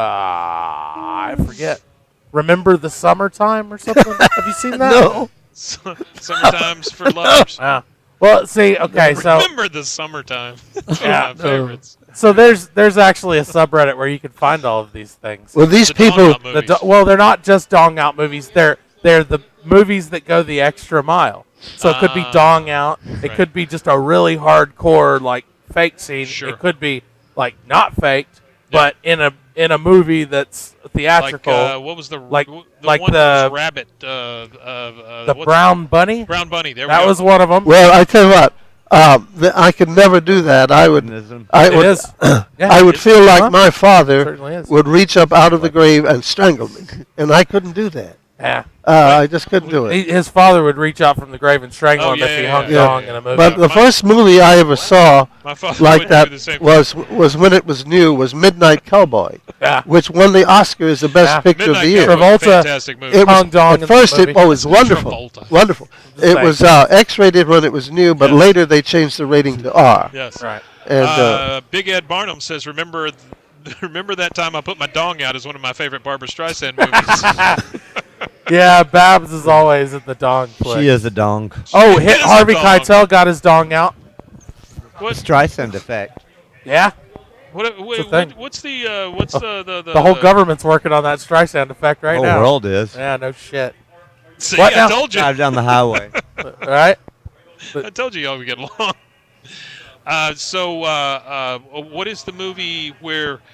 I forget. Remember the Summertime or something? Have you seen that? No. Summertime's for lovers. Well, see, okay, so Remember the summertime. It's one Yeah. of my favorites. so there's actually a subreddit where you can find all of these things. Well, these The Dong people. Out movies. Well, they're not just dong out movies. They're the movies that go the extra mile. So it could be dong out. It right. could be just a really hardcore like fake scene. Sure. It could be like not faked, but in a movie that's theatrical. Like, what was the like one the that was rabbit? the Brown Bunny. Brown Bunny. There we That go. was one of them. Well, I tell you what. I could never do that. I would. I It would. is. Yeah, I would it feel is. like Huh? my father Certainly is. would reach up out of the grave and strangle me, and I couldn't do that. Yeah. I just couldn't do it. His father would reach out from the grave and strangle him if he hung dong in a movie. But the first movie I ever saw My father like would that do the same was when it was new was Midnight Cowboy, Yeah. which won the Oscar as the best Yeah. picture of the Midnight year. Cowboy, Travolta fantastic movie. It was, hung dong in at the first movie. it was wonderful, Travolta. wonderful. The It same. was X-rated when it was new, but Yes. later they changed the rating to R. Yes. Right. And Big Ed Barnum says, remember that time I put my dong out as one of my favorite Barbara Streisand movies. Yeah, Babs is always at the dong flick. She is a dong. Oh, She is a Harvey dong. Keitel got his dong out. What? Streisand effect. Yeah. What's the The whole government's working on that Streisand effect right Whole now. world is. Yeah, no shit. See, What I now? told you. Drive down the highway. Right? I told you y'all would get along. What is the movie where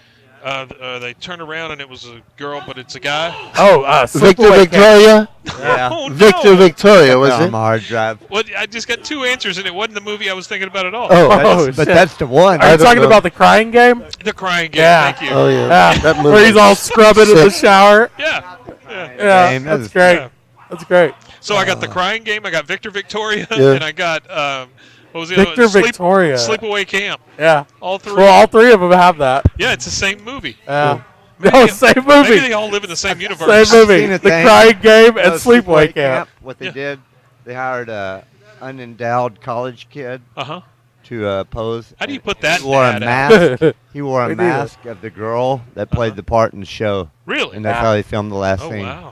They turn around and it was a girl, but it's a guy. Oh, Victor Sleepaway Victoria? Yeah. Oh, no. Victor Victoria, was on it? my hard drive. Well, I just got two answers, and it wasn't the movie I was thinking about at all. Oh, But that's the one. Are you don't talking know. about the crying game? The Crying Game. Yeah. Thank you. oh yeah. That movie. Where he's all scrubbing in the Sick. shower. Yeah. Yeah, Game, that's that's- great. Yeah. That's great. So I got the Crying Game. I got Victor Victoria, Yeah. and I got what was the other Victor one? Victoria. Sleepaway Camp. Yeah. All three. Well, all three of them have that. Yeah, it's the same movie. Yeah. Maybe No, they- same Maybe movie. they all live in the same universe. Same movie. Seen The a thing. Crying Game and No, Sleepaway Camp. What they Yeah. did, they hired a unendowed college kid Uh huh. to pose. How do you put that He wore a ad out? mask. He wore We a do that. mask of the girl that played the part in the show, Really? and that's Yeah. how they filmed the last Oh scene. wow.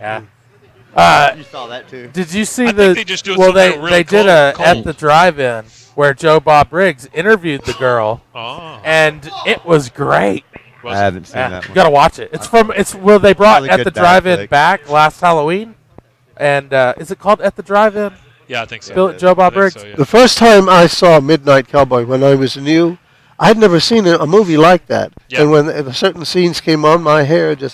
Yeah. You saw that too. Did you see I the? think they just do it well, something they really they did cold. at the drive-in where Joe Bob Briggs interviewed the girl, Oh. and it was great. I haven't seen Yeah, that you one. gotta watch it. It's well they brought Probably at good the back drive-in flick. back last Halloween, and is it called At the Drive-In? Yeah, I think so. Joe Bob I think Briggs. so, yeah. The first time I saw Midnight Cowboy when I was new, I had never seen a movie like that. Yeah. And when certain scenes came on, my hair just,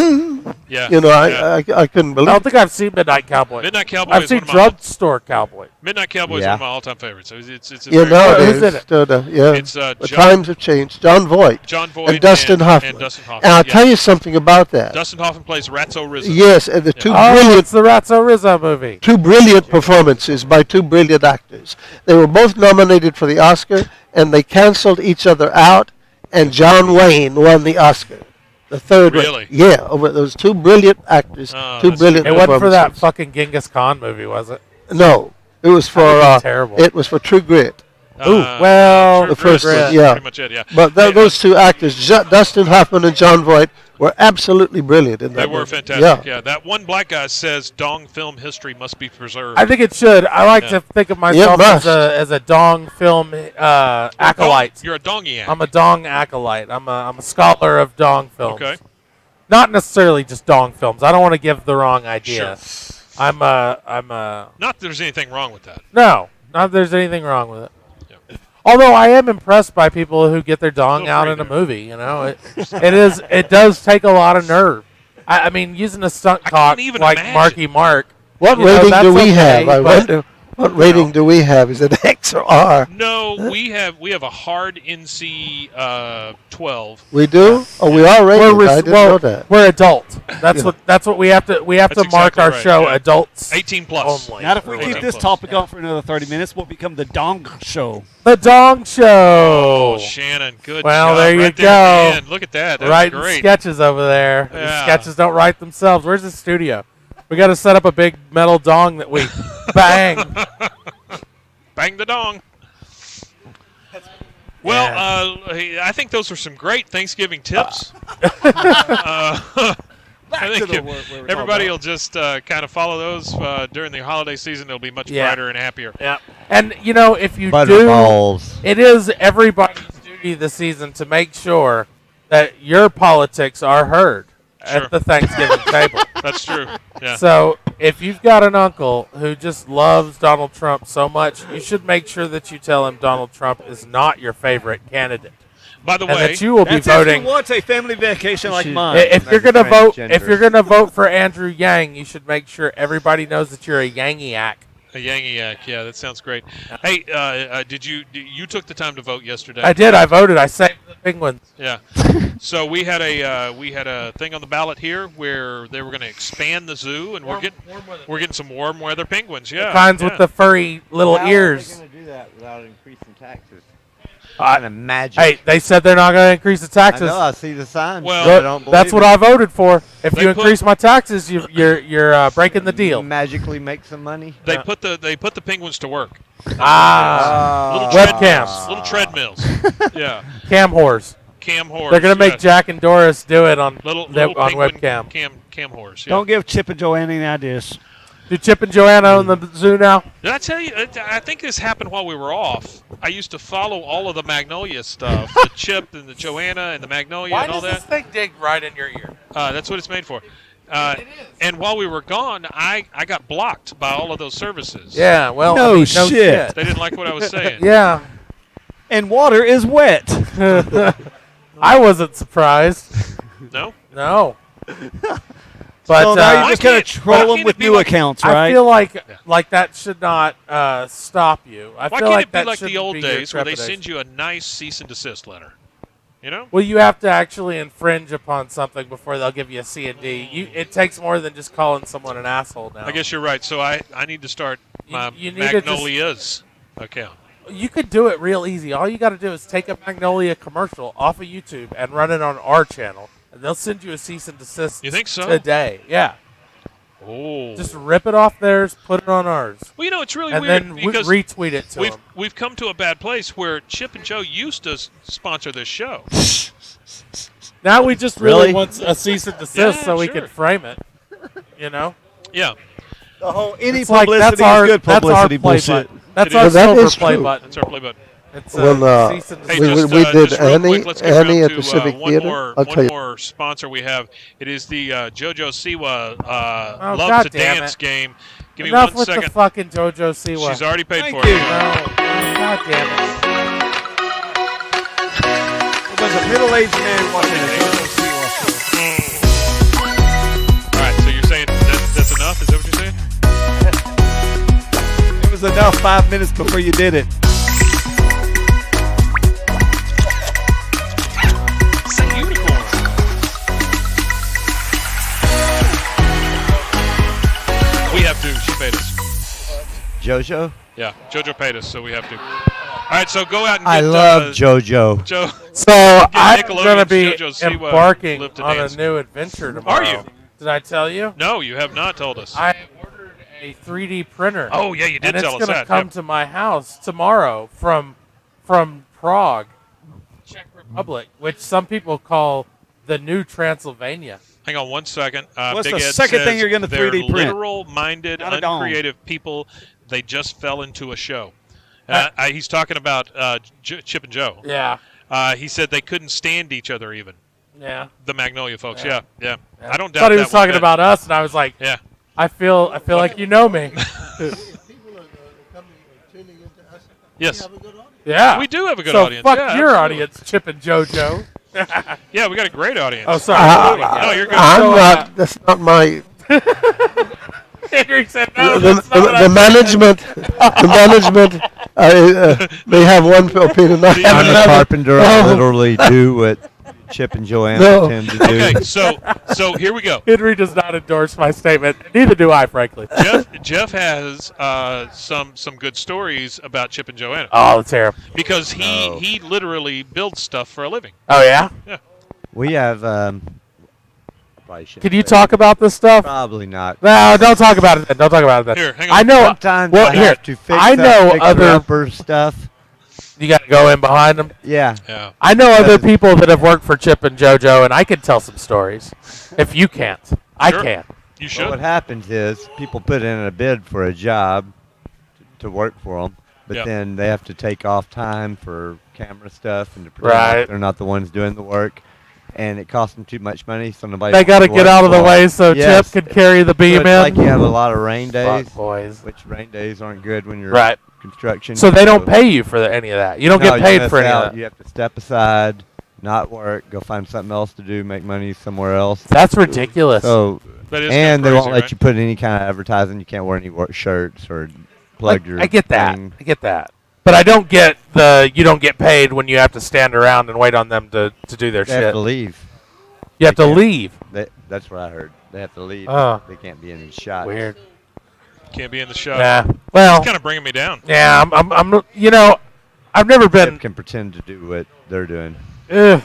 Yeah. you know, yeah. I couldn't I believe don't think I've seen Midnight Cowboy. Midnight Cowboy I've is seen one of my Drugstore Cowboy. Midnight Cowboy is Yeah. one of my all-time favorites. It's a Yeah, very no, Who's it in is. it? Yeah. It's The John, times have changed. John Voight John Voight and Dustin Hoffman. And Dustin Hoffman. And I'll yeah. tell you something about that. Dustin Hoffman plays Ratso Rizzo. Yes, and the two Oh, brilliant it's the Ratso Rizzo movie. two brilliant performances by two brilliant actors. They were both nominated for the Oscar, and they canceled each other out, and John Wayne won the Oscar. The third one. Really? Yeah, over those two brilliant actors, Oh, two that's brilliant It wasn't for that performances. fucking Genghis Khan movie, was it? No, it was for That movie's terrible. it was for True Grit. Ooh, well, True the Grit first is one, yeah. Pretty much it, yeah. But Hey, those two actors, Dustin Hoffman and John Voight, were absolutely brilliant in that they were movie. fantastic. Yeah. Yeah, that one black guy says Dong film history must be preserved. I think it should. I like Yeah. to think of myself must. as a Dong film acolyte. You're a dongiac. I'm a Dong acolyte. I'm a scholar of Dong films. Okay. Not necessarily just Dong films. I don't want to give the wrong idea. I'm a Not that there's anything wrong with that. no. Not that there's anything wrong with it. Yeah. Although I am impressed by people who get their dong Feel out free in a to. movie. You know, it does take a lot of nerve. I mean, using a stunt I cock can't even like imagine. Marky Mark. What you know, rating that's do we okay, have? I but- wonder. What rating do we have? Is it X or R? No, we have a hard NC 12. We do? Oh, we are rated. We're I didn't know that. we're adult. That's what we have to That's mark exactly our right, show yeah. adults 18 plus. only. Not if we Really? keep this topic on for another 30 minutes, we'll become the Dong Show. The Dong Show. Oh, Shannon, good Well, job. there you right there at the go. end. Look at that. That's Writing great. sketches over there. The Yeah. sketches don't write themselves. Where's the studio? We got to set up a big metal dong that we bang. Bang the dong. Well, I think those are some great Thanksgiving tips. I think to the word we were everybody talking will just kind of follow those during the holiday season. They'll be much Yeah. brighter and happier. Yeah. And you know, if you do, Butterballs. it is everybody's duty this season to make sure that your politics are heard Sure. at the Thanksgiving table. That's true. Yeah. So if you've got an uncle who just loves Donald Trump so much, you should make sure that you tell him Donald Trump is not your favorite candidate. By the And way, that you will be That's if voting. you want a family vacation like should- mine. If you're gonna vote, if transgender. you're gonna vote for Andrew Yang, you should make sure everybody knows that you're a Yangiac. a Yangiac. Yeah, that sounds great. Hey, did you took the time to vote yesterday? I did. I voted. I saved the Penguins. Yeah. So we had a thing on the ballot here where they were going to expand the zoo, and we're getting some warm weather penguins. Yeah. Kinds yeah. with the furry little ears. How are they going to do that without increasing taxes? Kind of magic. Hey, they said they're not going to increase the I taxes. know. I see the signs. Well, but I But don't that's believe what it. I voted for. If They you put- increase my taxes, you're breaking the deal. Magically make some money. They put the penguins to work. Ah, Little webcams, little treadmills. Yeah. cam whores. Cam whores. They're gonna make yes. Jack and Doris do it on little on penguin webcam. Cam whores. Yeah. Don't give Chip and Joanne any ideas. Do Chip and Joanna own the zoo now? Did I tell you? I think this happened while we were off. I used to follow all of the Magnolia stuff, the Chip and the Joanna and the Magnolia and all that. thing dig right in your ear? That's what it's made for. And while we were gone, I got blocked by all of those services. Yeah, well, No I mean, shit. They didn't like what I was saying. Yeah, And water is wet. I wasn't surprised. No. No. But So now you're just why going to can't- troll why them can't with it be new like- accounts, right? I feel like that should not stop you. I Why feel can't like it be that like the shouldn't old be your days where they trepidation. send you a nice cease and desist letter? You know? Well, you have to actually infringe upon something before they'll give you a C&D. It takes more than just calling someone an asshole now. I guess you're right. So I need to start my you need to just- Magnolia's account. You could do it real easy. All you got to do is take a Magnolia commercial off of YouTube and run it on our channel, and they'll send you a cease and desist. You think so? Today, yeah. Oh. Just rip it off theirs, put it on ours. Well, you know, it's really and weird then because retweet it to them. we've come to a bad place where Chip and Joe used to sponsor this show. Now we just really want a cease and desist Yeah, so we sure. can frame it. You know? Yeah. The whole any It's like, publicity that's our, is good that's our publicity play bullshit. button. That's It our is. Well, that silver is play true. button. That's our play button. It's Well, cease and Hey, desist. we did just real Annie- quick, let's get Annie down at the to, Civic one Theater. More, I'll tell one you. more sponsor we have. It is the JoJo Siwa Oh, Love God to damn Dance it. game. Give me Enough 1 with second. the fucking JoJo Siwa. She's already paid Thank for you. it. No. God damn it. It was a middle-aged man watching a JoJo Siwa show. All right, so you're saying that's enough? Is that what you're saying? It was enough 5 minutes before you did it. Say unicorn. We have to. She paid us. JoJo? Yeah, JoJo paid us, so we have to. All right, so go out and get I love JoJo. Joe. So I'm Nickelodeon's going to be JoJo Siwa embarking Live to on Dance. a new adventure tomorrow. Are you? Did I tell you? No, you have not told us. I ordered a 3D printer. Oh, yeah, you did and tell us it's going that, to come yep. to my house tomorrow from Prague, Czech Republic, which some people call the new Transylvania. Hang on 1 second. What's Big the Ed second says thing you're gonna they're 3D print? literal-minded, Not a dome. uncreative people. They just fell into a show. He's talking about Chip and Joe. Yeah. He said they couldn't stand each other even. Yeah. The Magnolia folks. Yeah. Yeah. Yeah. I don't doubt thought he that was one talking bit. about us, and I was like, Yeah. I feel like you know me. Yes. Yeah. We do have a good so audience. fuck Yeah, your absolutely. audience, Chip and JoJo. Yeah, we got a great audience. Oh, sorry. No, you're good. I'm So, not. That's not my. Henry said no. The, that's not what I the said. management. The management. They have one opinion. I have I'm a another. carpenter. I No. literally do what Chip and Joanna No. tend to do. Okay, so here we go. Henry does not endorse my statement. Neither do I, frankly. Jeff has some good stories about Chip and Joanna. Oh, let's hear 'em. Because he literally builds stuff for a living. Oh, yeah? Yeah. We have. Probably shouldn't Can you say talk about this stuff? Probably not. No, don't talk about it then. Don't talk about it then. Here, hang on. I know. Sometimes well, I here, have to fix I up know fixer other. upper stuff. You got to go in behind them. Yeah. Yeah. I know other Because- people that have worked for Chip and JoJo, and I can tell some stories. If you can't, I Sure. can. You Well, should. what happens is people put in a bid for a job to work for them, but Yep. then they have to take off time for camera stuff and to pretend Right. like they're not the ones doing the work, and it costs them too much money, so nobody. They got to wants get work out of the for 'em. way so Yes. Chip can carry the So beam it's in. like you have a lot of rain days, Fuck, boys. which rain days aren't good when you're Right. construction. So they don't pay you for any of that. You don't No, get paid miss for any out. of that. You have to step aside, not work, go find something else to do, make money somewhere else. That's ridiculous. So, That is and kinda they won't crazy, let right? you put any kind of advertising. You can't wear any shirts or plug your. I get that. thing. I get that. But I don't get you don't get paid when you have to stand around and wait on them to do their They shit. have to leave. You have They to can't- leave. That's what I heard. They have to leave. Oh. They can't be in any shots. Weird. Can't be in the show. Yeah. Well. It's kind of bringing me down. Yeah. I'm. You know, I've never been. Chip can pretend to do what they're doing. Ugh.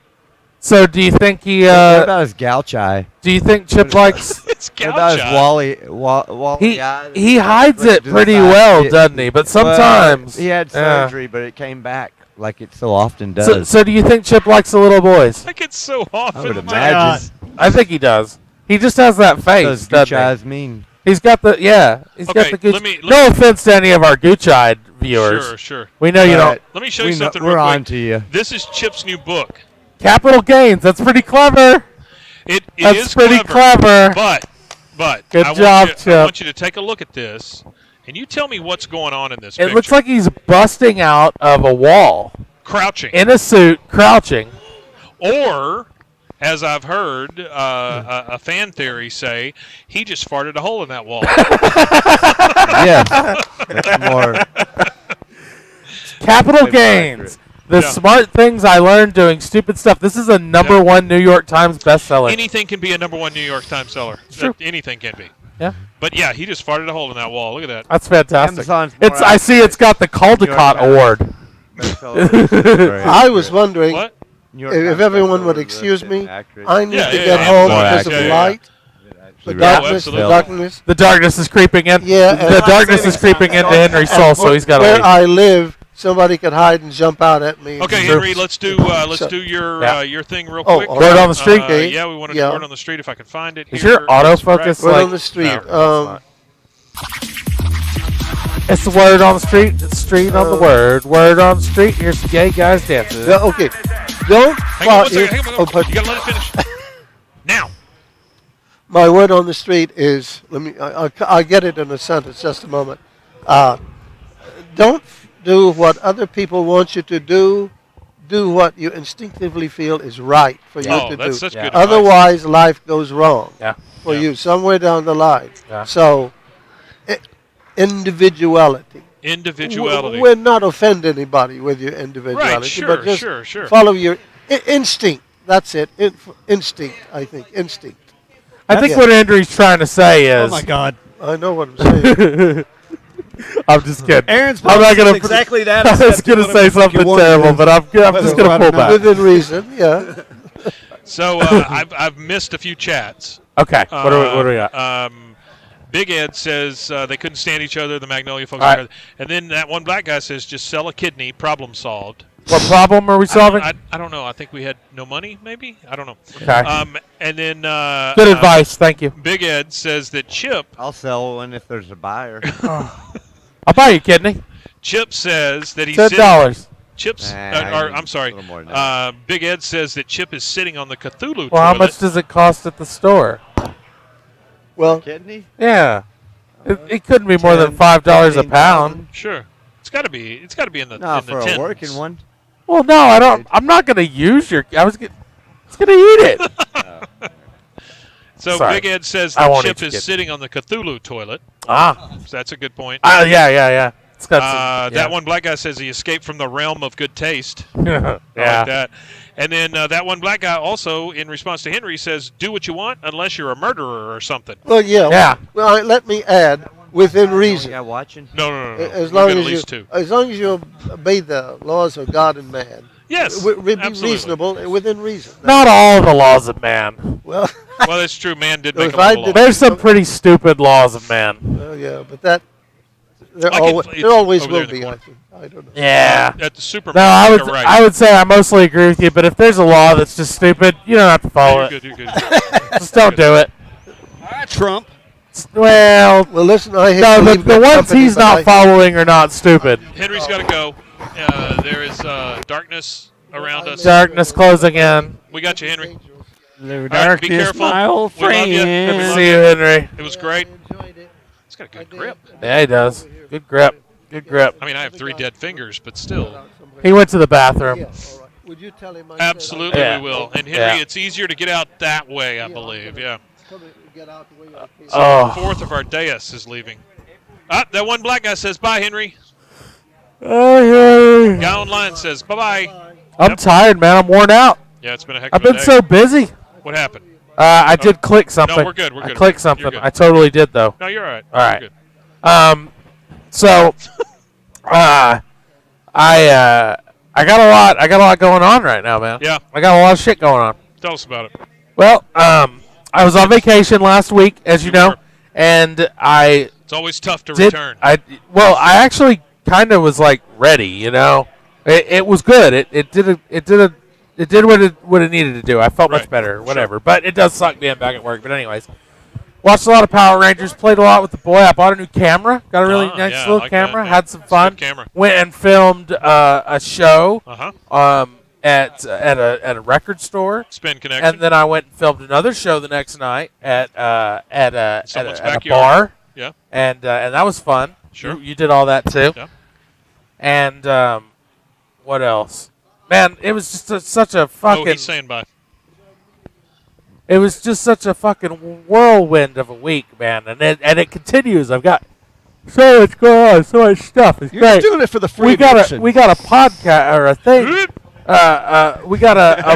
So do you think he? What about his gouch eye? Do you think Chip likes? It's What about his Wally He eye? he hides it Just pretty like well, it- doesn't he? But Well, sometimes he had yeah. surgery, but it came back like it so often does. So do you think Chip likes the little boys? Like it's so often. I would my imagine. I think he does. He just has that face, Those doesn't gooch he? eyes mean. He's got the He's got Okay, the gooch. let me- no offense to any of our gooch-eyed viewers. Sure, sure. We know you But don't. Let me show you something We're real quick. on to you. This is Chip's new book. Capital gains. That's pretty clever. It That's is pretty clever. But Good I job, want you, Chip. I want you to take a look at this, and you tell me what's going on in this It picture. looks like he's busting out of a wall crouching. in a suit, crouching. Or as I've heard a fan theory say, he just farted a hole in that wall. Yes. That's more. Capital gains. The smart things I learned doing stupid stuff. This is a number one New York Times bestseller. Anything can be a number one New York Times seller. True. Anything can be. Yeah. But yeah, he just farted a hole in that wall. Look at that. That's fantastic. Amazon's It's. more I see. It's got the Caldecott Award. I was wondering What? if everyone would excuse me. I need Yeah, to yeah, get yeah, home Amazon. because of Yeah, the yeah. light. The Yeah, darkness, the absolutely. darkness. The darkness is creeping in. Yeah, The and- darkness is creeping into Henry's soul, so he's got to Where leave. I live, somebody could hide and jump out at me. Okay, Sure. Henry, let's do your thing real Oh, quick. all right. Word on the street. Yeah, we want to Yeah. do word on the street if I can find it. Is here. your autofocus Word like? on the street. No, it's the word on the street. It's street on the word. Word on the street. Here's some gay guys dancing. Yeah, okay. Don't Hang on one fart second. if- Hang on, oh, but you got to let it finish. Now. my word on the street is, let me, I'll get it in a sentence, just a moment. Don't do what other people want you to do. Do what you instinctively feel is right for you to that's do. such good advice. Otherwise, life goes wrong Yeah. for you somewhere down the line. Yeah. So, individuality. Individuality. We're not offend anybody with your individuality, Right, sure, but just sure. follow your instinct. That's it. Instinct, I think. Instinct. I think Yeah. what Andrew's trying to say is. Oh my God. I know what I'm saying. I'm just kidding. Aaron's I'm not gonna exactly that. I was going to say something terrible, but I'm just going to pull back. Within reason, yeah. So I've missed a few chats. Okay. What do we got? Big Ed says they couldn't stand each other, the Magnolia folks. All right. And then that one black guy says, just sell a kidney, problem solved. What problem are we solving? I don't know. I think we had no money, maybe? I don't know. Okay. And then... Good advice. Thank you. Big Ed says that Chip... I'll sell one if there's a buyer. I'll buy you a kidney. Chip says that he's... $10. Chip's... Nah, I'm sorry. a little more than that. Big Ed says that Chip is sitting on the Cthulhu Well, how toilet. much does it cost at the store? Well, Kidney? Yeah. It couldn't be more than $5 a pound. Sure. It's got to be in the No, in the for a tens. working one. Well, no, I don't. I'm not going to use your. I was going to eat it. So Sorry. Big Ed says I that won't Chip eat your is kidney. sitting on the Cthulhu toilet. Ah. So that's a good point. Yeah. It's got some, That one black guy says he escaped from the realm of good taste. yeah. I like that. And then that one black guy also, in response to Henry, says, do what you want unless you're a murderer or something. well, yeah. Yeah. Well, let me add, within reason. Yeah, watching. No. As We've long got as at least two. as long as you obey the laws of God and man. Yes, Be absolutely. reasonable within reason. Not all the laws of man. Well, Well, that's true. Man did make If a I lot of did- laws. There's some pretty stupid laws of man. well, yeah, but that there Like always, it's there always over will there in the be. I corner. think. I don't know. Yeah. At the Superman. No, I would. you're right. I would say I mostly agree with you. But if there's a law that's just stupid, you don't have to follow You're it. good. You're good. Just don't do it. Trump. Well, Well, listen, I hate no, to the leave good ones company, he's but not I- following are not stupid. Henry's got to go. There is darkness around us. Darkness closing in. We got you, Henry. Hello, All right, be careful. my old We love you. friend. We love See you, Henry. It was great. It's got a good grip. Yeah, he does. Good grip. Good grip. I mean, I have 3 dead fingers, but still. He went to the bathroom. Yeah, all right. Would you tell him? I said Absolutely, Yeah. we will. And Henry, Yeah. it's easier to get out that way, I believe. Yeah. come and get out the way I came. So Oh. the fourth of our dais is leaving. That one black guy says bye, Henry. Oh, yeah. Guy online says bye-bye. I'm tired, man. I'm worn out. Yeah, it's been a heck of I've a been day. so busy. What happened? I did click something. No, we're good. We're good. I clicked You're something. good. I totally did, though. No, you're all right. All right. You're good. So, I got a lot going on right now, man. Yeah. I got a lot of shit going on. Tell us about it. Well, I was on vacation last week, as you know, were. and I It's always tough to did. return. I actually kind of was like ready, you know. It was good. It did what it needed to do. I felt much Right. better, whatever. But it does suck being back at work. But anyways, watched a lot of Power Rangers. Played a lot with the boy. I bought a new camera. Got a really nice yeah, I little like that, camera. man. Had some It's a fun. good camera. Went and filmed a show. Uh-huh. At a record store. Spin Connection. And then I went and filmed another show the next night at a Someone's bar. backyard. Yeah. And that was fun. Sure. You did all that too. Yeah. And what else? Man, it was just such a Oh, fucking. he's saying bye. It was just such a fucking whirlwind of a week, man, and it continues. I've got so much going on, so much stuff. It's You're great. doing it for the free we got admission. we got a podcast or a thing. We got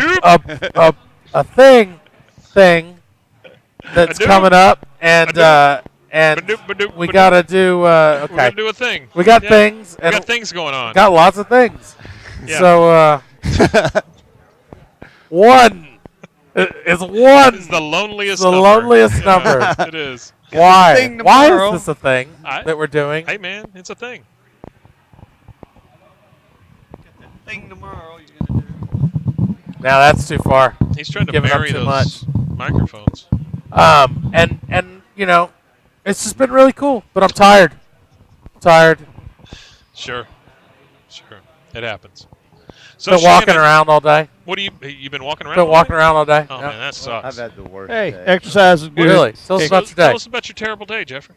a thing that's coming up, and we gotta do. Okay, We're gonna do a thing. We got Yeah. things. We got things going on. Got lots of things. Yeah. So one is one. It's the loneliest. The number. loneliest Yeah, number. It is. Why? Thing Why tomorrow. is this a thing that we're doing? Hey man, it's a thing. Thing tomorrow. Now that's too far. He's trying to Giving up marry too those microphones. And you know, it's just been really cool. But I'm tired. Sure. It happens. So Been walking Shannon, around all day. What you been walking around? Been all walking day? around all day. Oh Yeah. man, that sucks. I've had the worst Hey, day. exercise is good. Really? Tell us about your day. Tell us about your terrible day, Jeffrey.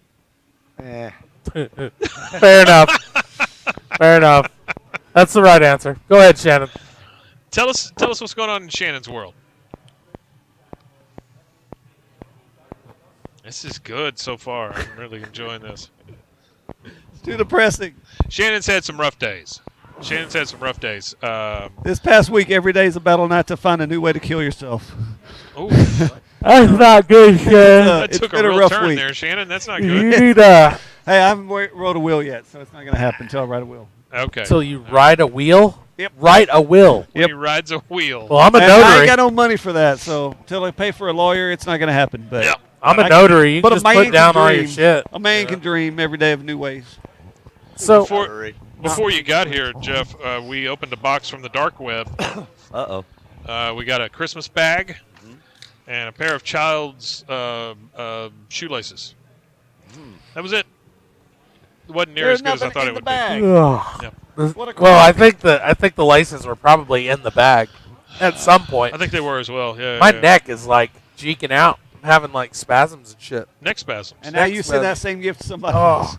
Fair enough. That's the right answer. Go ahead, Shannon. Tell us what's going on in Shannon's world. This is good so far. I'm really enjoying this. It's too depressing. Shannon's had some rough days. This past week, every day is a battle not to find a new way to kill yourself. Ooh, That's not good, Shannon. that It's took been a a real rough turn week. there, Shannon. That's not You good. need Hey, I haven't wrote a will yet, so it's not going to happen until I write a will. Okay. So you ride a wheel? Yep. Write a will. When he rides a wheel. Well, I'm a And I notary. ain't got no money for that, so until I pay for a lawyer, it's not going to happen. But Yep. I'm a I- notary. You but can a just man put can down all your dream. shit. A man can dream every day of new ways. So Before you got here, Jeff, we opened a box from the dark web. Uh-oh. We got a Christmas bag and a pair of child's shoelaces. That was it. It wasn't near as good as I thought it would be. Ugh. Yep. Well, I think the laces were probably in the bag at some point. I think they were as well. Yeah. My yeah. neck is like jeeking out, I'm having like spasms and shit. Neck spasms. And now you send that same gift to somebody else.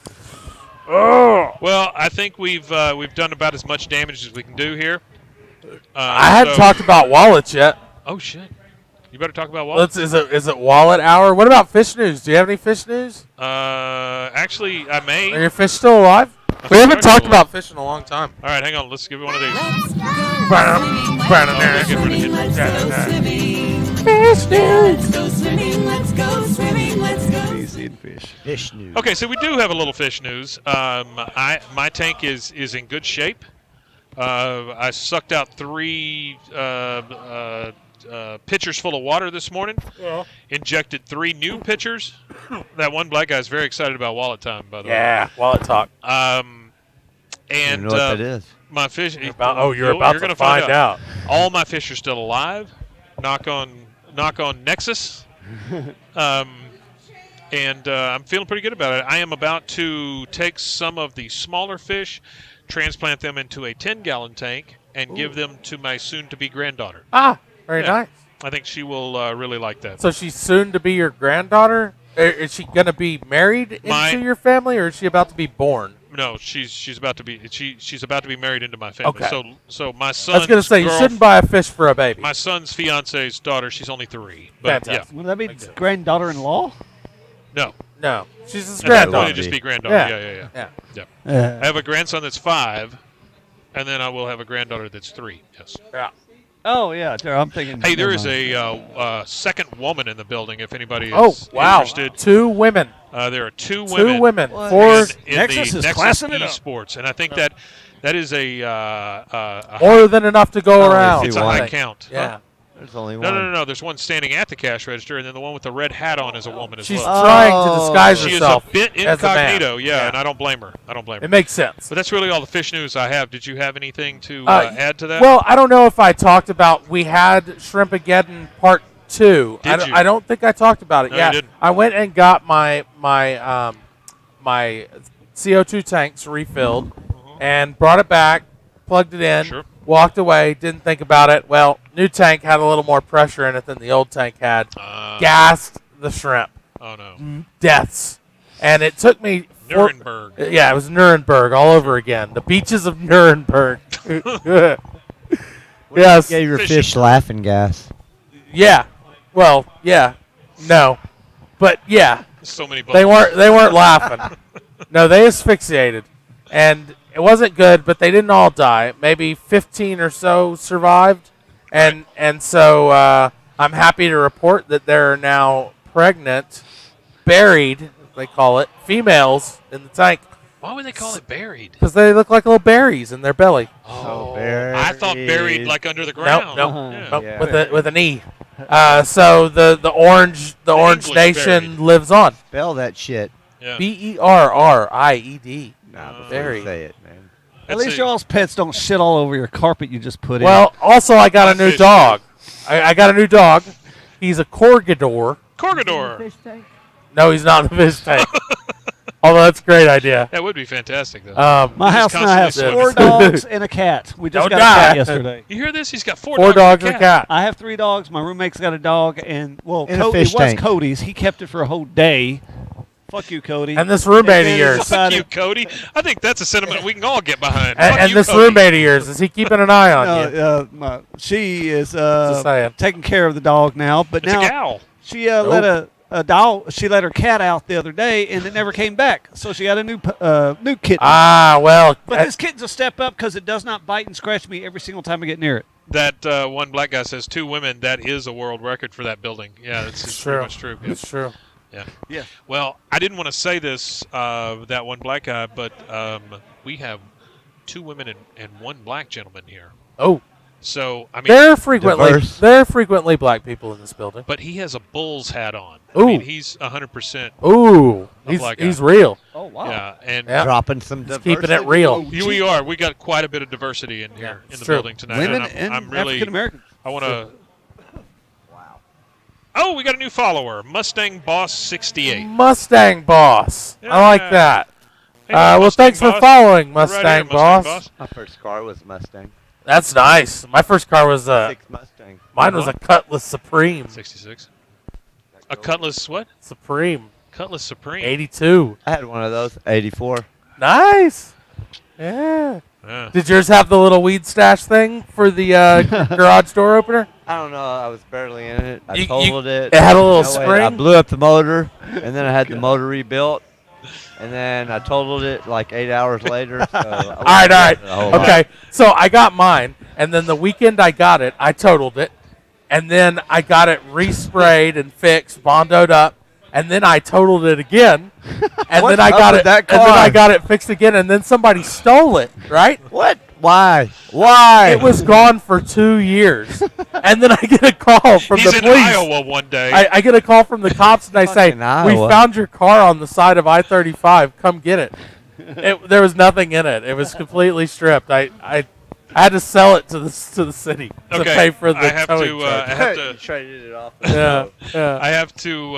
Well, I think we've done about as much damage as we can do here. I hadn't talked about wallets yet. Oh shit! You better talk about wallets. Is it wallet hour? What about fish news? Do you have any fish news? Actually, I may. Are your fish still alive? We haven't talked about fish in a long time. All right, hang on. Let's give it one of these. Fish news. Fish news. Okay, so we do have a little fish news. My tank is in good shape. I sucked out 3 pitchers full of water this morning. Yeah. Injected 3 new pitchers. That one black guy is very excited about wallet time, by the way. Yeah, wallet talk. And You know what that is? my fish. You're about to gonna find out. All my fish are still alive. Knock on Nexus. And I'm feeling pretty good about it. I am about to take some of the smaller fish, transplant them into a 10-gallon tank, and give them to my soon-to-be granddaughter. Ah, very Yeah. nice. I think she will really like that. So she's soon to be your granddaughter? Is she going to be married into your family, or is she about to be born? No, she's about to be she's about to be married into my family. Okay. So my son. I was going to say, you shouldn't buy a fish for a baby. My son's fiance's daughter. She's only 3. But Fantastic. Would that be granddaughter-in-law? yeah, No, she's his no. That would granddaughter. just be granddaughter. Yeah. I have a grandson that's 5, and then I will have a granddaughter that's 3. Yes. Yeah. Oh, yeah. I'm thinking. Hey, there is a second woman in the building. If anybody is Oh, wow. interested, 2 women. there are 2 2 women. women. in 4 Nexus the is Nexus classing it up. Esports, and I think that is a more than enough to go around. it's a I high think. count. Yeah. There's only No, one. no. There's one standing at the cash register, and then the one with the red hat on is a woman as She's well. trying to disguise She is herself a bit as a man. incognito, yeah, and I don't blame her. It makes sense. But that's really all the fish news I have. Did you have anything to add to that? Well, I don't know if I talked about. We had Shrimpageddon Part 2. Did you? I don't think I talked about it. No, yeah, you didn't. I went and got my CO2 tanks refilled and brought it back, plugged it in, walked away, didn't think about it. Well, new tank had a little more pressure in it than the old tank had. Gassed the shrimp. Oh no. Deaths. And it took me Nuremberg. Yeah, it was Nuremberg all over again. The beaches of Nuremberg. Yes. Gave your fish laughing gas. Yeah. Well, yeah, no, but yeah, So many they bubbles. weren't laughing. No, they asphyxiated, and it wasn't good. But they didn't all die. Maybe 15 or so survived, and so I'm happy to report that there are now pregnant, buried, they call it, females in the tank. Why would they call it buried? Because they look like little berries in their belly. Oh, buried. I thought buried like under the ground. Nope, Yeah. nope, Yeah. with an E. So the Orange English Nation buried. lives on. Spell that shit. Yeah. BERRIED. Nah, Buried. say it, man. At That's least a- y'all's pets don't shit all over your carpet you just put in. Well, also I got a new Fish. dog. I got a new dog. He's a Corgador. Corgador. No, he's not in the fish tank. Although that's a great idea. That would be fantastic, though. my He's house now has constantly 4 swimming. dogs and a cat. We just Don't got a die. cat yesterday. You hear this? He's got 4 4 dogs and and a cat. I have 3 dogs. My roommate's got a dog, and well, In a Cody, fish it was tank. Cody's. He kept it for a whole day. Fuck you, Cody. And this roommate of then yours. Fuck you, Cody. I think that's a sentiment we can all get behind. And, Fuck and you, this Cody. roommate of yours, is he keeping an eye on you? She is Just saying. taking care of the dog now, but It's now a gal. she let a dog. She let her cat out the other day, and it never came back. So she got a new kitten. Ah, well. But this kitten's a step up because it does not bite and scratch me every single time I get near it. That one black guy says 2 women. That is a world record for that building. Yeah, it's It's pretty true. much true. Yeah. It's true. Yeah. Yeah. Well, I didn't want to say this, that one black guy, but we have 2 women and 1 black gentleman here. Oh. So, I mean, There are frequently black people in this building. but he has a Bull's hat on. Ooh. I mean, he's 100%. Ooh, a black guy. he's real. Oh wow. Yeah, and Yeah. Dropping some He's diversity. keeping it real. we are. We got quite a bit of diversity in here in it's the true. building tonight. Women and and I'm really. African American. I want to. Oh, we got a new follower, Mustang Boss 68. Mustang Boss. I like Yeah. that. Hey, Well, Mustang thanks for Boss. following, Right Mustang, here, Boss. My first car was a Mustang. That's nice. My first car was Six Mustang. mine was a Cutlass Supreme. 66. A Cutlass what? Supreme. Cutlass Supreme. 82. I had one of those. 84. Nice. Yeah. Yeah. Did yours have the little weed stash thing for the garage door opener? I don't know. I was barely in it. I You- totaled it. it had a little No way. spring? I blew up the motor, and then I had the motor rebuilt, and then I totaled it like 8 hours later. So All right. Okay. So I got mine, and then the weekend I got it, I totaled it, and then I got it resprayed and fixed, bondoed up, and then I totaled it again, and What's then I up got with it, that and then I car? got it fixed again, and then somebody stole it. Right? What? Why? Why? It was gone for 2 years, and then I get a call from He's the in police. Iowa one day. I get a call from the cops, and they say, Fucking "We Iowa. found your car on the side of I-35. Come get it." There was nothing in it. It was completely stripped. I had to sell it to the city to Okay, pay for the I have towing to. charge. I have You to. traded it off. Yeah. I have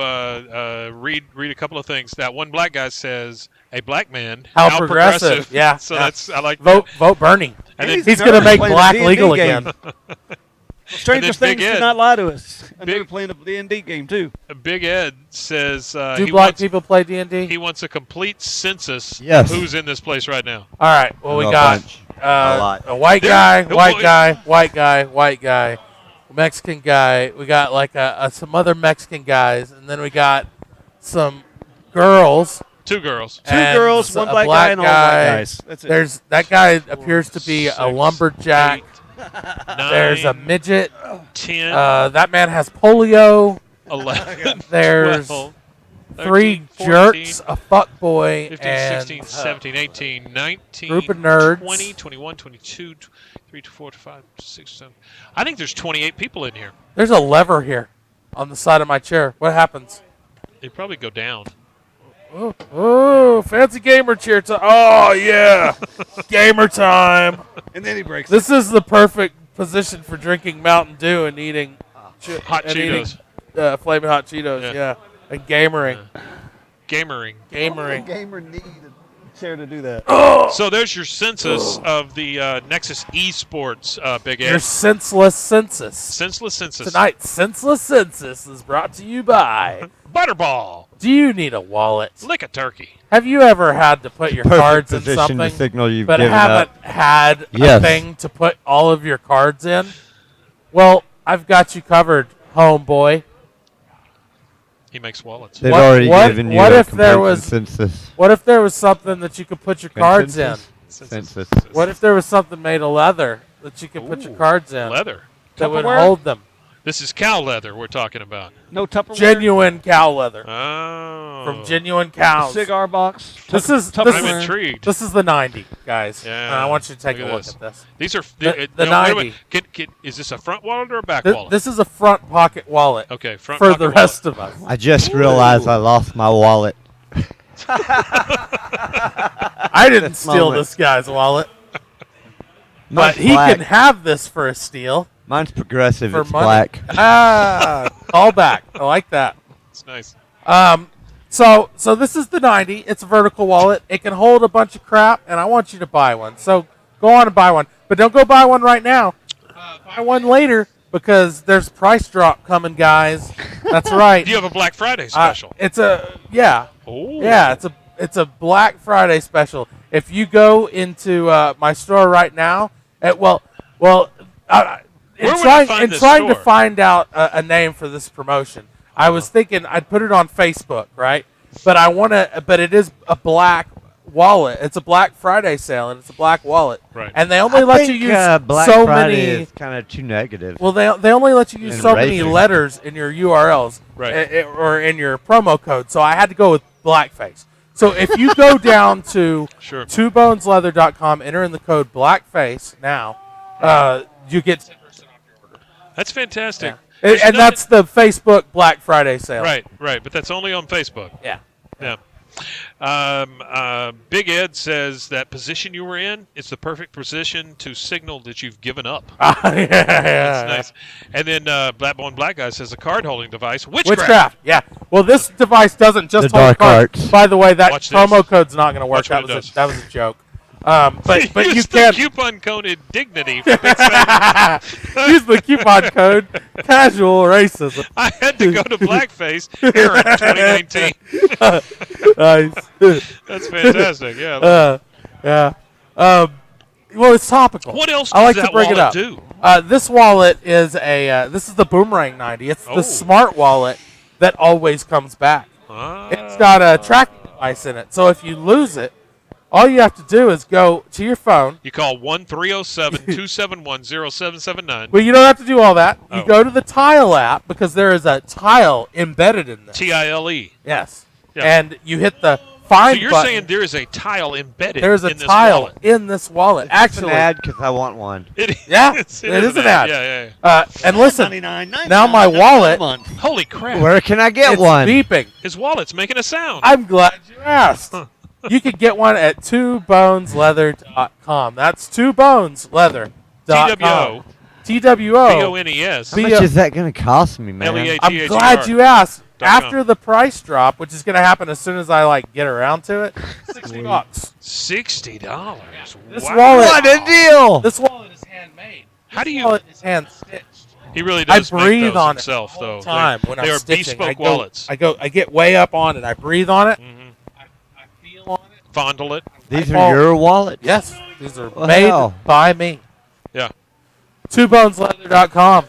to read a couple of things. That one black guy says, "A black man, How progressive. Yeah. So yeah. that's I like. Vote Bernie. And then, He's going to make playing a black D&D legal game. again. Strangest Big things Ed. do not lie to us. And Big- they're playing a D&D game too. Big Ed says Do he black wants people play D&D? he wants a complete census Yes. of who's in this place right now. All right. Well, we A got bunch. A lot. a white There- guy, oh, white boy. guy, white guy, white guy, Mexican guy. We got like some other Mexican guys, and then we got some girls. 2 girls. Two and girls, one a black guy, and all white guys. That's it. There's that guy appears to be a 6, lumberjack. 8, 9, There's a midget. 10, That man has polio. 11, There's 12, 3 13, jerks, a fuck boy, 15, and 16, 17, 18, 19, group of nerds. 20, 21, 22, 23, 24, 25, 26, 27. I think there's 28 people in here. there's a lever here on the side of my chair. What happens? They probably go down. Oh, fancy gamer chair time. Oh, yeah. Gamer time. And then he breaks. This is the perfect position for drinking Mountain Dew and eating Hot and eating, Cheetos. Flaming Hot Cheetos, Yeah. yeah. And gamering. Gamering. Gamering. gamer need a chair to do that. So there's your census of the Nexus Esports, Big Ed. Your senseless census. Senseless census. Tonight's senseless census is brought to you by Butterball. Do you need a wallet? Lick a turkey. Have you ever had to put your Perfect cards in position something, to signal you've but given haven't up. had Yes. a thing to put all of your cards in? Well, I've got you covered, homeboy. He makes wallets. They've already given you what a if there complete was consensus. What if there was something that you could put your cards in? Consensus. What if there was something made of leather that you could put your cards in? Leather. That would Tupperware? hold them. This is cow leather we're talking about. No Tupperware. Genuine cow leather. Oh. From genuine cows. Cigar box. I'm intrigued. This is the 90, guys. Yeah. I want you to take Look a at look this. at this. These are the wait a 90. minute. Is this a front wallet or a back wallet? This is a front pocket wallet. Okay, front for pocket the rest of us. I just realized I lost my wallet. I didn't steal moment. this guy's wallet. Mine's But he black. can have this for a steal. Mine's progressive. For It's money. black. Call back. I like that. It's nice. So this is the 90. It's a vertical wallet. It can hold a bunch of crap, and I want you to buy one. So go on and buy one. But don't go buy one right now. Buy one later because there's price drop coming, guys. That's right. Do you have a Black Friday special? It's a yeah. Oh. Yeah, it's a Black Friday special. If you go into my store right now, in Where would I find this trying to store? find out a name for this promotion, I was thinking I'd put it on Facebook, right? But but it is a black wallet. It's a Black Friday sale, and it's a black wallet. Right. And they only I let think, you use Black so Friday many. is kind of too negative. Well, they only let you use And so many racing. letters in your URLs, Right. or in your promo code. So I had to go with blackface. So if you go down to Sure. twobonesleather.com, enter in the code blackface now, you get 10% off your order. That's fantastic. Yeah. There's And nothing- that's the Facebook Black Friday sale. Right, but that's only on Facebook. Yeah. Yeah. Big Ed says that position you were in, it's the perfect position to signal that you've given up. Yeah. That's nice. And then Blackbone Black Guy says a card holding device. Witchcraft. Yeah. Well, this device doesn't just The hold dark cards. arts. By the way, that Watch this. promo code's not going to work. Watch what it does. That was a joke. But you Use can the coupon code dignity. For Big Satan. use the coupon code casual racism. I had to go to Blackface here in 2019. Nice. That's fantastic. Yeah. Yeah. Well, it's topical. What else I like does to that bring it up. wallet do? This wallet is this is the Boomerang 90. It's Oh. the smart wallet that always comes back. Ah. It's got a tracking device in it. So if you lose it, all you have to do is go to your phone. You call 1-307-271-0779. Well, you don't have to do all that. You Oh. go to the Tile app because there is a tile embedded in this. TILE. Yes. Yeah. And you hit the So find you're button. saying there is a tile embedded There's a in this tile wallet. in this wallet. It's an Actually, ad because I want one. It yeah, is. it is an ad. Yeah, yeah. And listen, $99.99 now my wallet, Holy crap. Where can I get it's one? beeping. His wallet's making a sound. I'm glad you asked. You could get one at twobonesleather.com. That's twobonesleather.com. TWO. BONES. How much is that going to cost me, man? LEA. I'm glad you asked. .com. After the price drop, which is going to happen as soon as I get around to it, $60. $60. This Wow. wallet, What a deal! This wallet is handmade. How do you? Wallet is hand stitched. He really I does breathe make those on himself, it all though. the time They- when they I'm are stitching. bespoke wallets. I get way up on it. I breathe on it. Mhm. I feel on it. Fondle it. These I are your wallets? Yes, these are Well, made hell. by me. Yeah. Twobonesleather.com.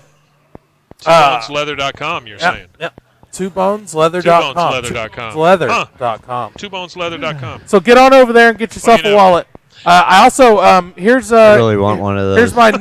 TwoBonesLeather.com, you're saying. Yep. Twobonesleather.com. TwoBonesLeather.com. Leather.com. TwoBonesLeather.com. So get on over there and get yourself you know? a wallet. I also here's I really want one of those. here's my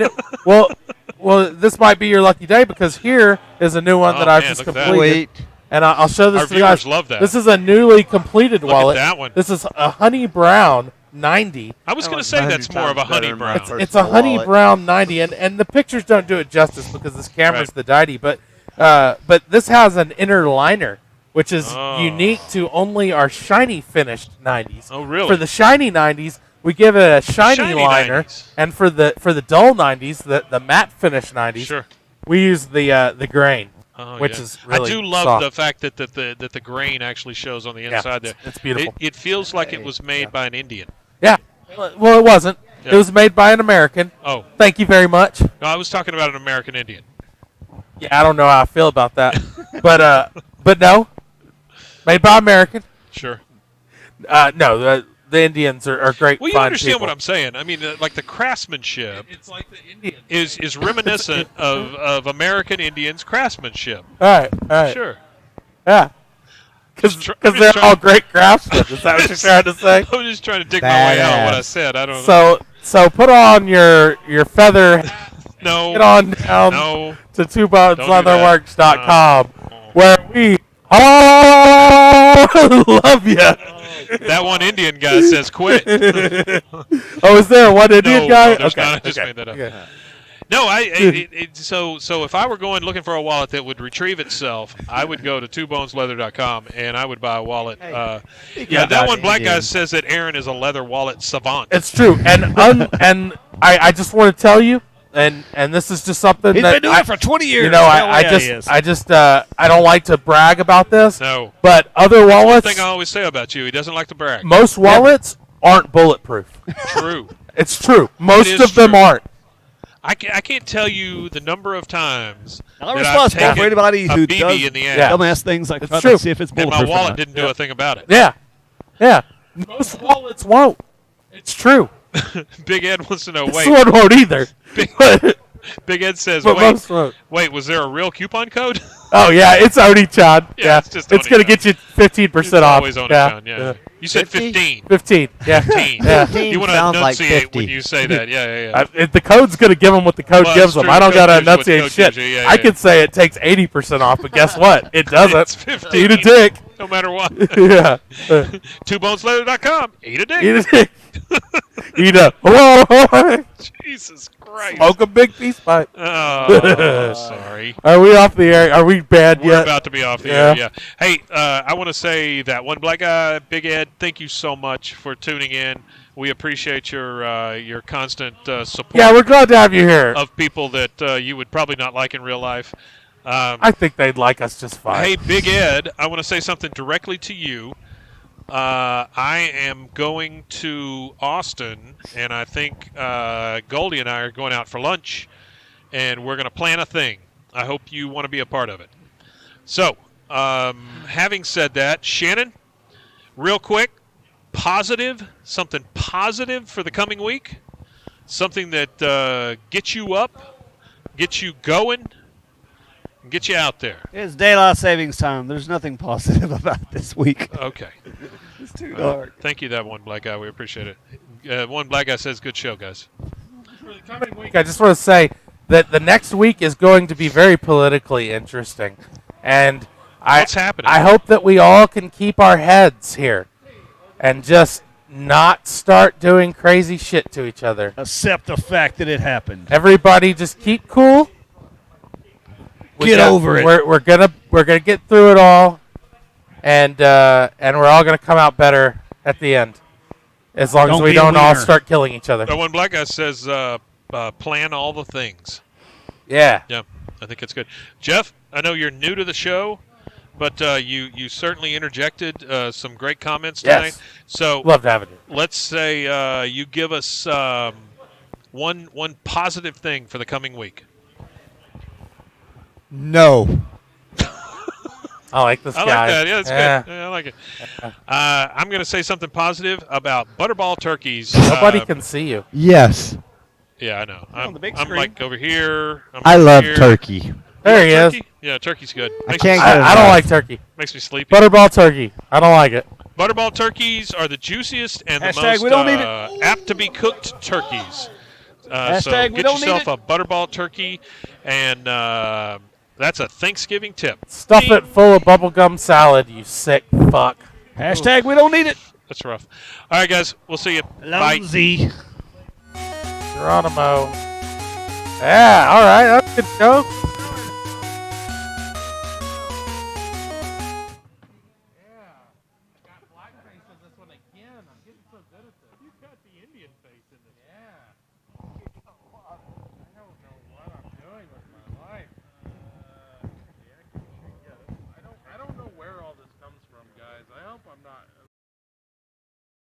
well this might be your lucky day because here is a new one Oh, that I've man, just look at that. completed. Sweet. And I'll show this Our to you guys. viewers love that. This is a newly completed Look at wallet. that one. This is a honey brown 90. I was That going to one's say that's 100 more of a times honey better than my brown. first It's a honey wallet. brown 90, and the pictures don't do it justice because this camera's Right. the Dydy, but this has an inner liner, which is Oh. unique to only our shiny finished 90s. Oh, really? For the shiny 90s, we give it a shiny, Shiny liner, 90s. and for the dull 90s, the matte finish 90s, Sure. we use the grain, Oh, which yeah. is really I do love soft. the fact that the grain actually shows on the Yeah, inside there. it's beautiful. It feels like it was made by an Indian. Yeah. Well, it wasn't. Yeah. It was made by an American. Oh, Thank you very much. no, I was talking about an American Indian. Yeah, I don't know how I feel about that, but no, made by American. Sure. No, the Indians are great. Well, you fine understand people. what I'm saying. I mean, like the craftsmanship It's like the Indians. is reminiscent of American Indians' craftsmanship. All right. Sure. Yeah. Because they're all great craftsmen. Is that what you're trying to say? I'm just trying to dig my way out of what I said. I don't know. So put on your feather. No. Get on down to TwoBonesLeatherworks.com, where we all love you. That one Indian guy says quit. Oh, is there one Indian guy? No, there's Okay. not. I just made that up. Okay. No, so if I were going looking for a wallet that would retrieve itself, I would go to TwoBonesLeather.com and I would buy a wallet. That one black guy says that Aaron is a leather wallet savant. It's true, and I just want to tell you, and this is just something He's been doing it for 20 years. You know, I don't like to brag about this. No. But other wallets. One thing I always say about you, he doesn't like to brag. Most wallets aren't bulletproof. True. It's true. Most of them aren't. I can't tell you the number of times I'm responsible for anybody who does in the dumbass things like trying true. to see if it's and bulletproof. my wallet didn't do a thing about it. Yeah. Most wallets won't. It's true. Big Ed wants to know. This one won't either. Big Ed says, But most won't. wait, was there a real coupon code? Oh yeah, it's Oni-chan. Yeah, it's just it's gonna get you 15% off. Always Oni-chan, yeah. You said 15. 15. Yeah. 15. Yeah. You want to enunciate when you say that. Yeah. The code's going to give them what the code gives them. true. I don't The got to code gives you what the enunciate code shit. gives you. Yeah, I yeah. could say it takes 80% off, but guess what? It doesn't. It's 15. Eat a dick. No matter what. Yeah. TwoBonesLeather.com. Eat a dick. Eat a dick. Eat a. Jesus Christ. Smoke a big peace pipe. Oh, sorry. Are we off the air? Are we bad We're yet? about to be off the air, yeah. Hey, I want to say that one black guy, Big Ed, thank you so much for tuning in. We appreciate your constant support. Yeah, we're glad to have you here. Of people that you would probably not like in real life. I think they'd like us just fine. Hey, Big Ed, I want to say something directly to you. I am going to Austin, and I think Goldie and I are going out for lunch, and we're going to plan a thing. I hope you want to be a part of it. So, having said that, Shannon, real quick, something positive for the coming week, something that gets you up, gets you going, and gets you out there. It's daylight savings time. There's nothing positive about this week. Okay. It's too dark. Thank you, that one black guy. We appreciate it. One black guy says, good show, guys. For the coming week, I just want to say that the next week is going to be very politically interesting. And What's happening? I hope that we all can keep our heads here and just not start doing crazy shit to each other. Accept the fact that it happened. Everybody just keep cool. Get over it. We're gonna get through it all, and we're all gonna come out better at the end, as long as we don't all start killing each other. That one black guy says, plan all the things. Yeah. Yeah, I think it's good. Jeff, I know you're new to the show, but you certainly interjected some great comments tonight. Yes. So love to have it. Let's say you give us one positive thing for the coming week. No. I like this I guy. like that. Yeah, that's good. Yeah, I like it. I'm going to say something positive about Butterball turkeys. Nobody can see you. Yes. Yeah, I know. On the big I'm screen. like over here. I love turkey. There he is. Turkey? Yeah, turkey's good. I can't I don't like turkey. Makes me sleepy. Butterball turkey. I don't like it. Butterball turkeys are the juiciest and Hashtag the most we don't need it. apt to be cooked turkeys. So Hashtag we get don't need yourself it. a Butterball turkey, and that's a Thanksgiving tip. Stuff it full of bubblegum salad, you sick fuck. Hashtag we don't need it. That's rough. All right, guys. We'll see you. Bye. Lousy. Geronimo. Yeah, all right. That's a good show. You got the Indian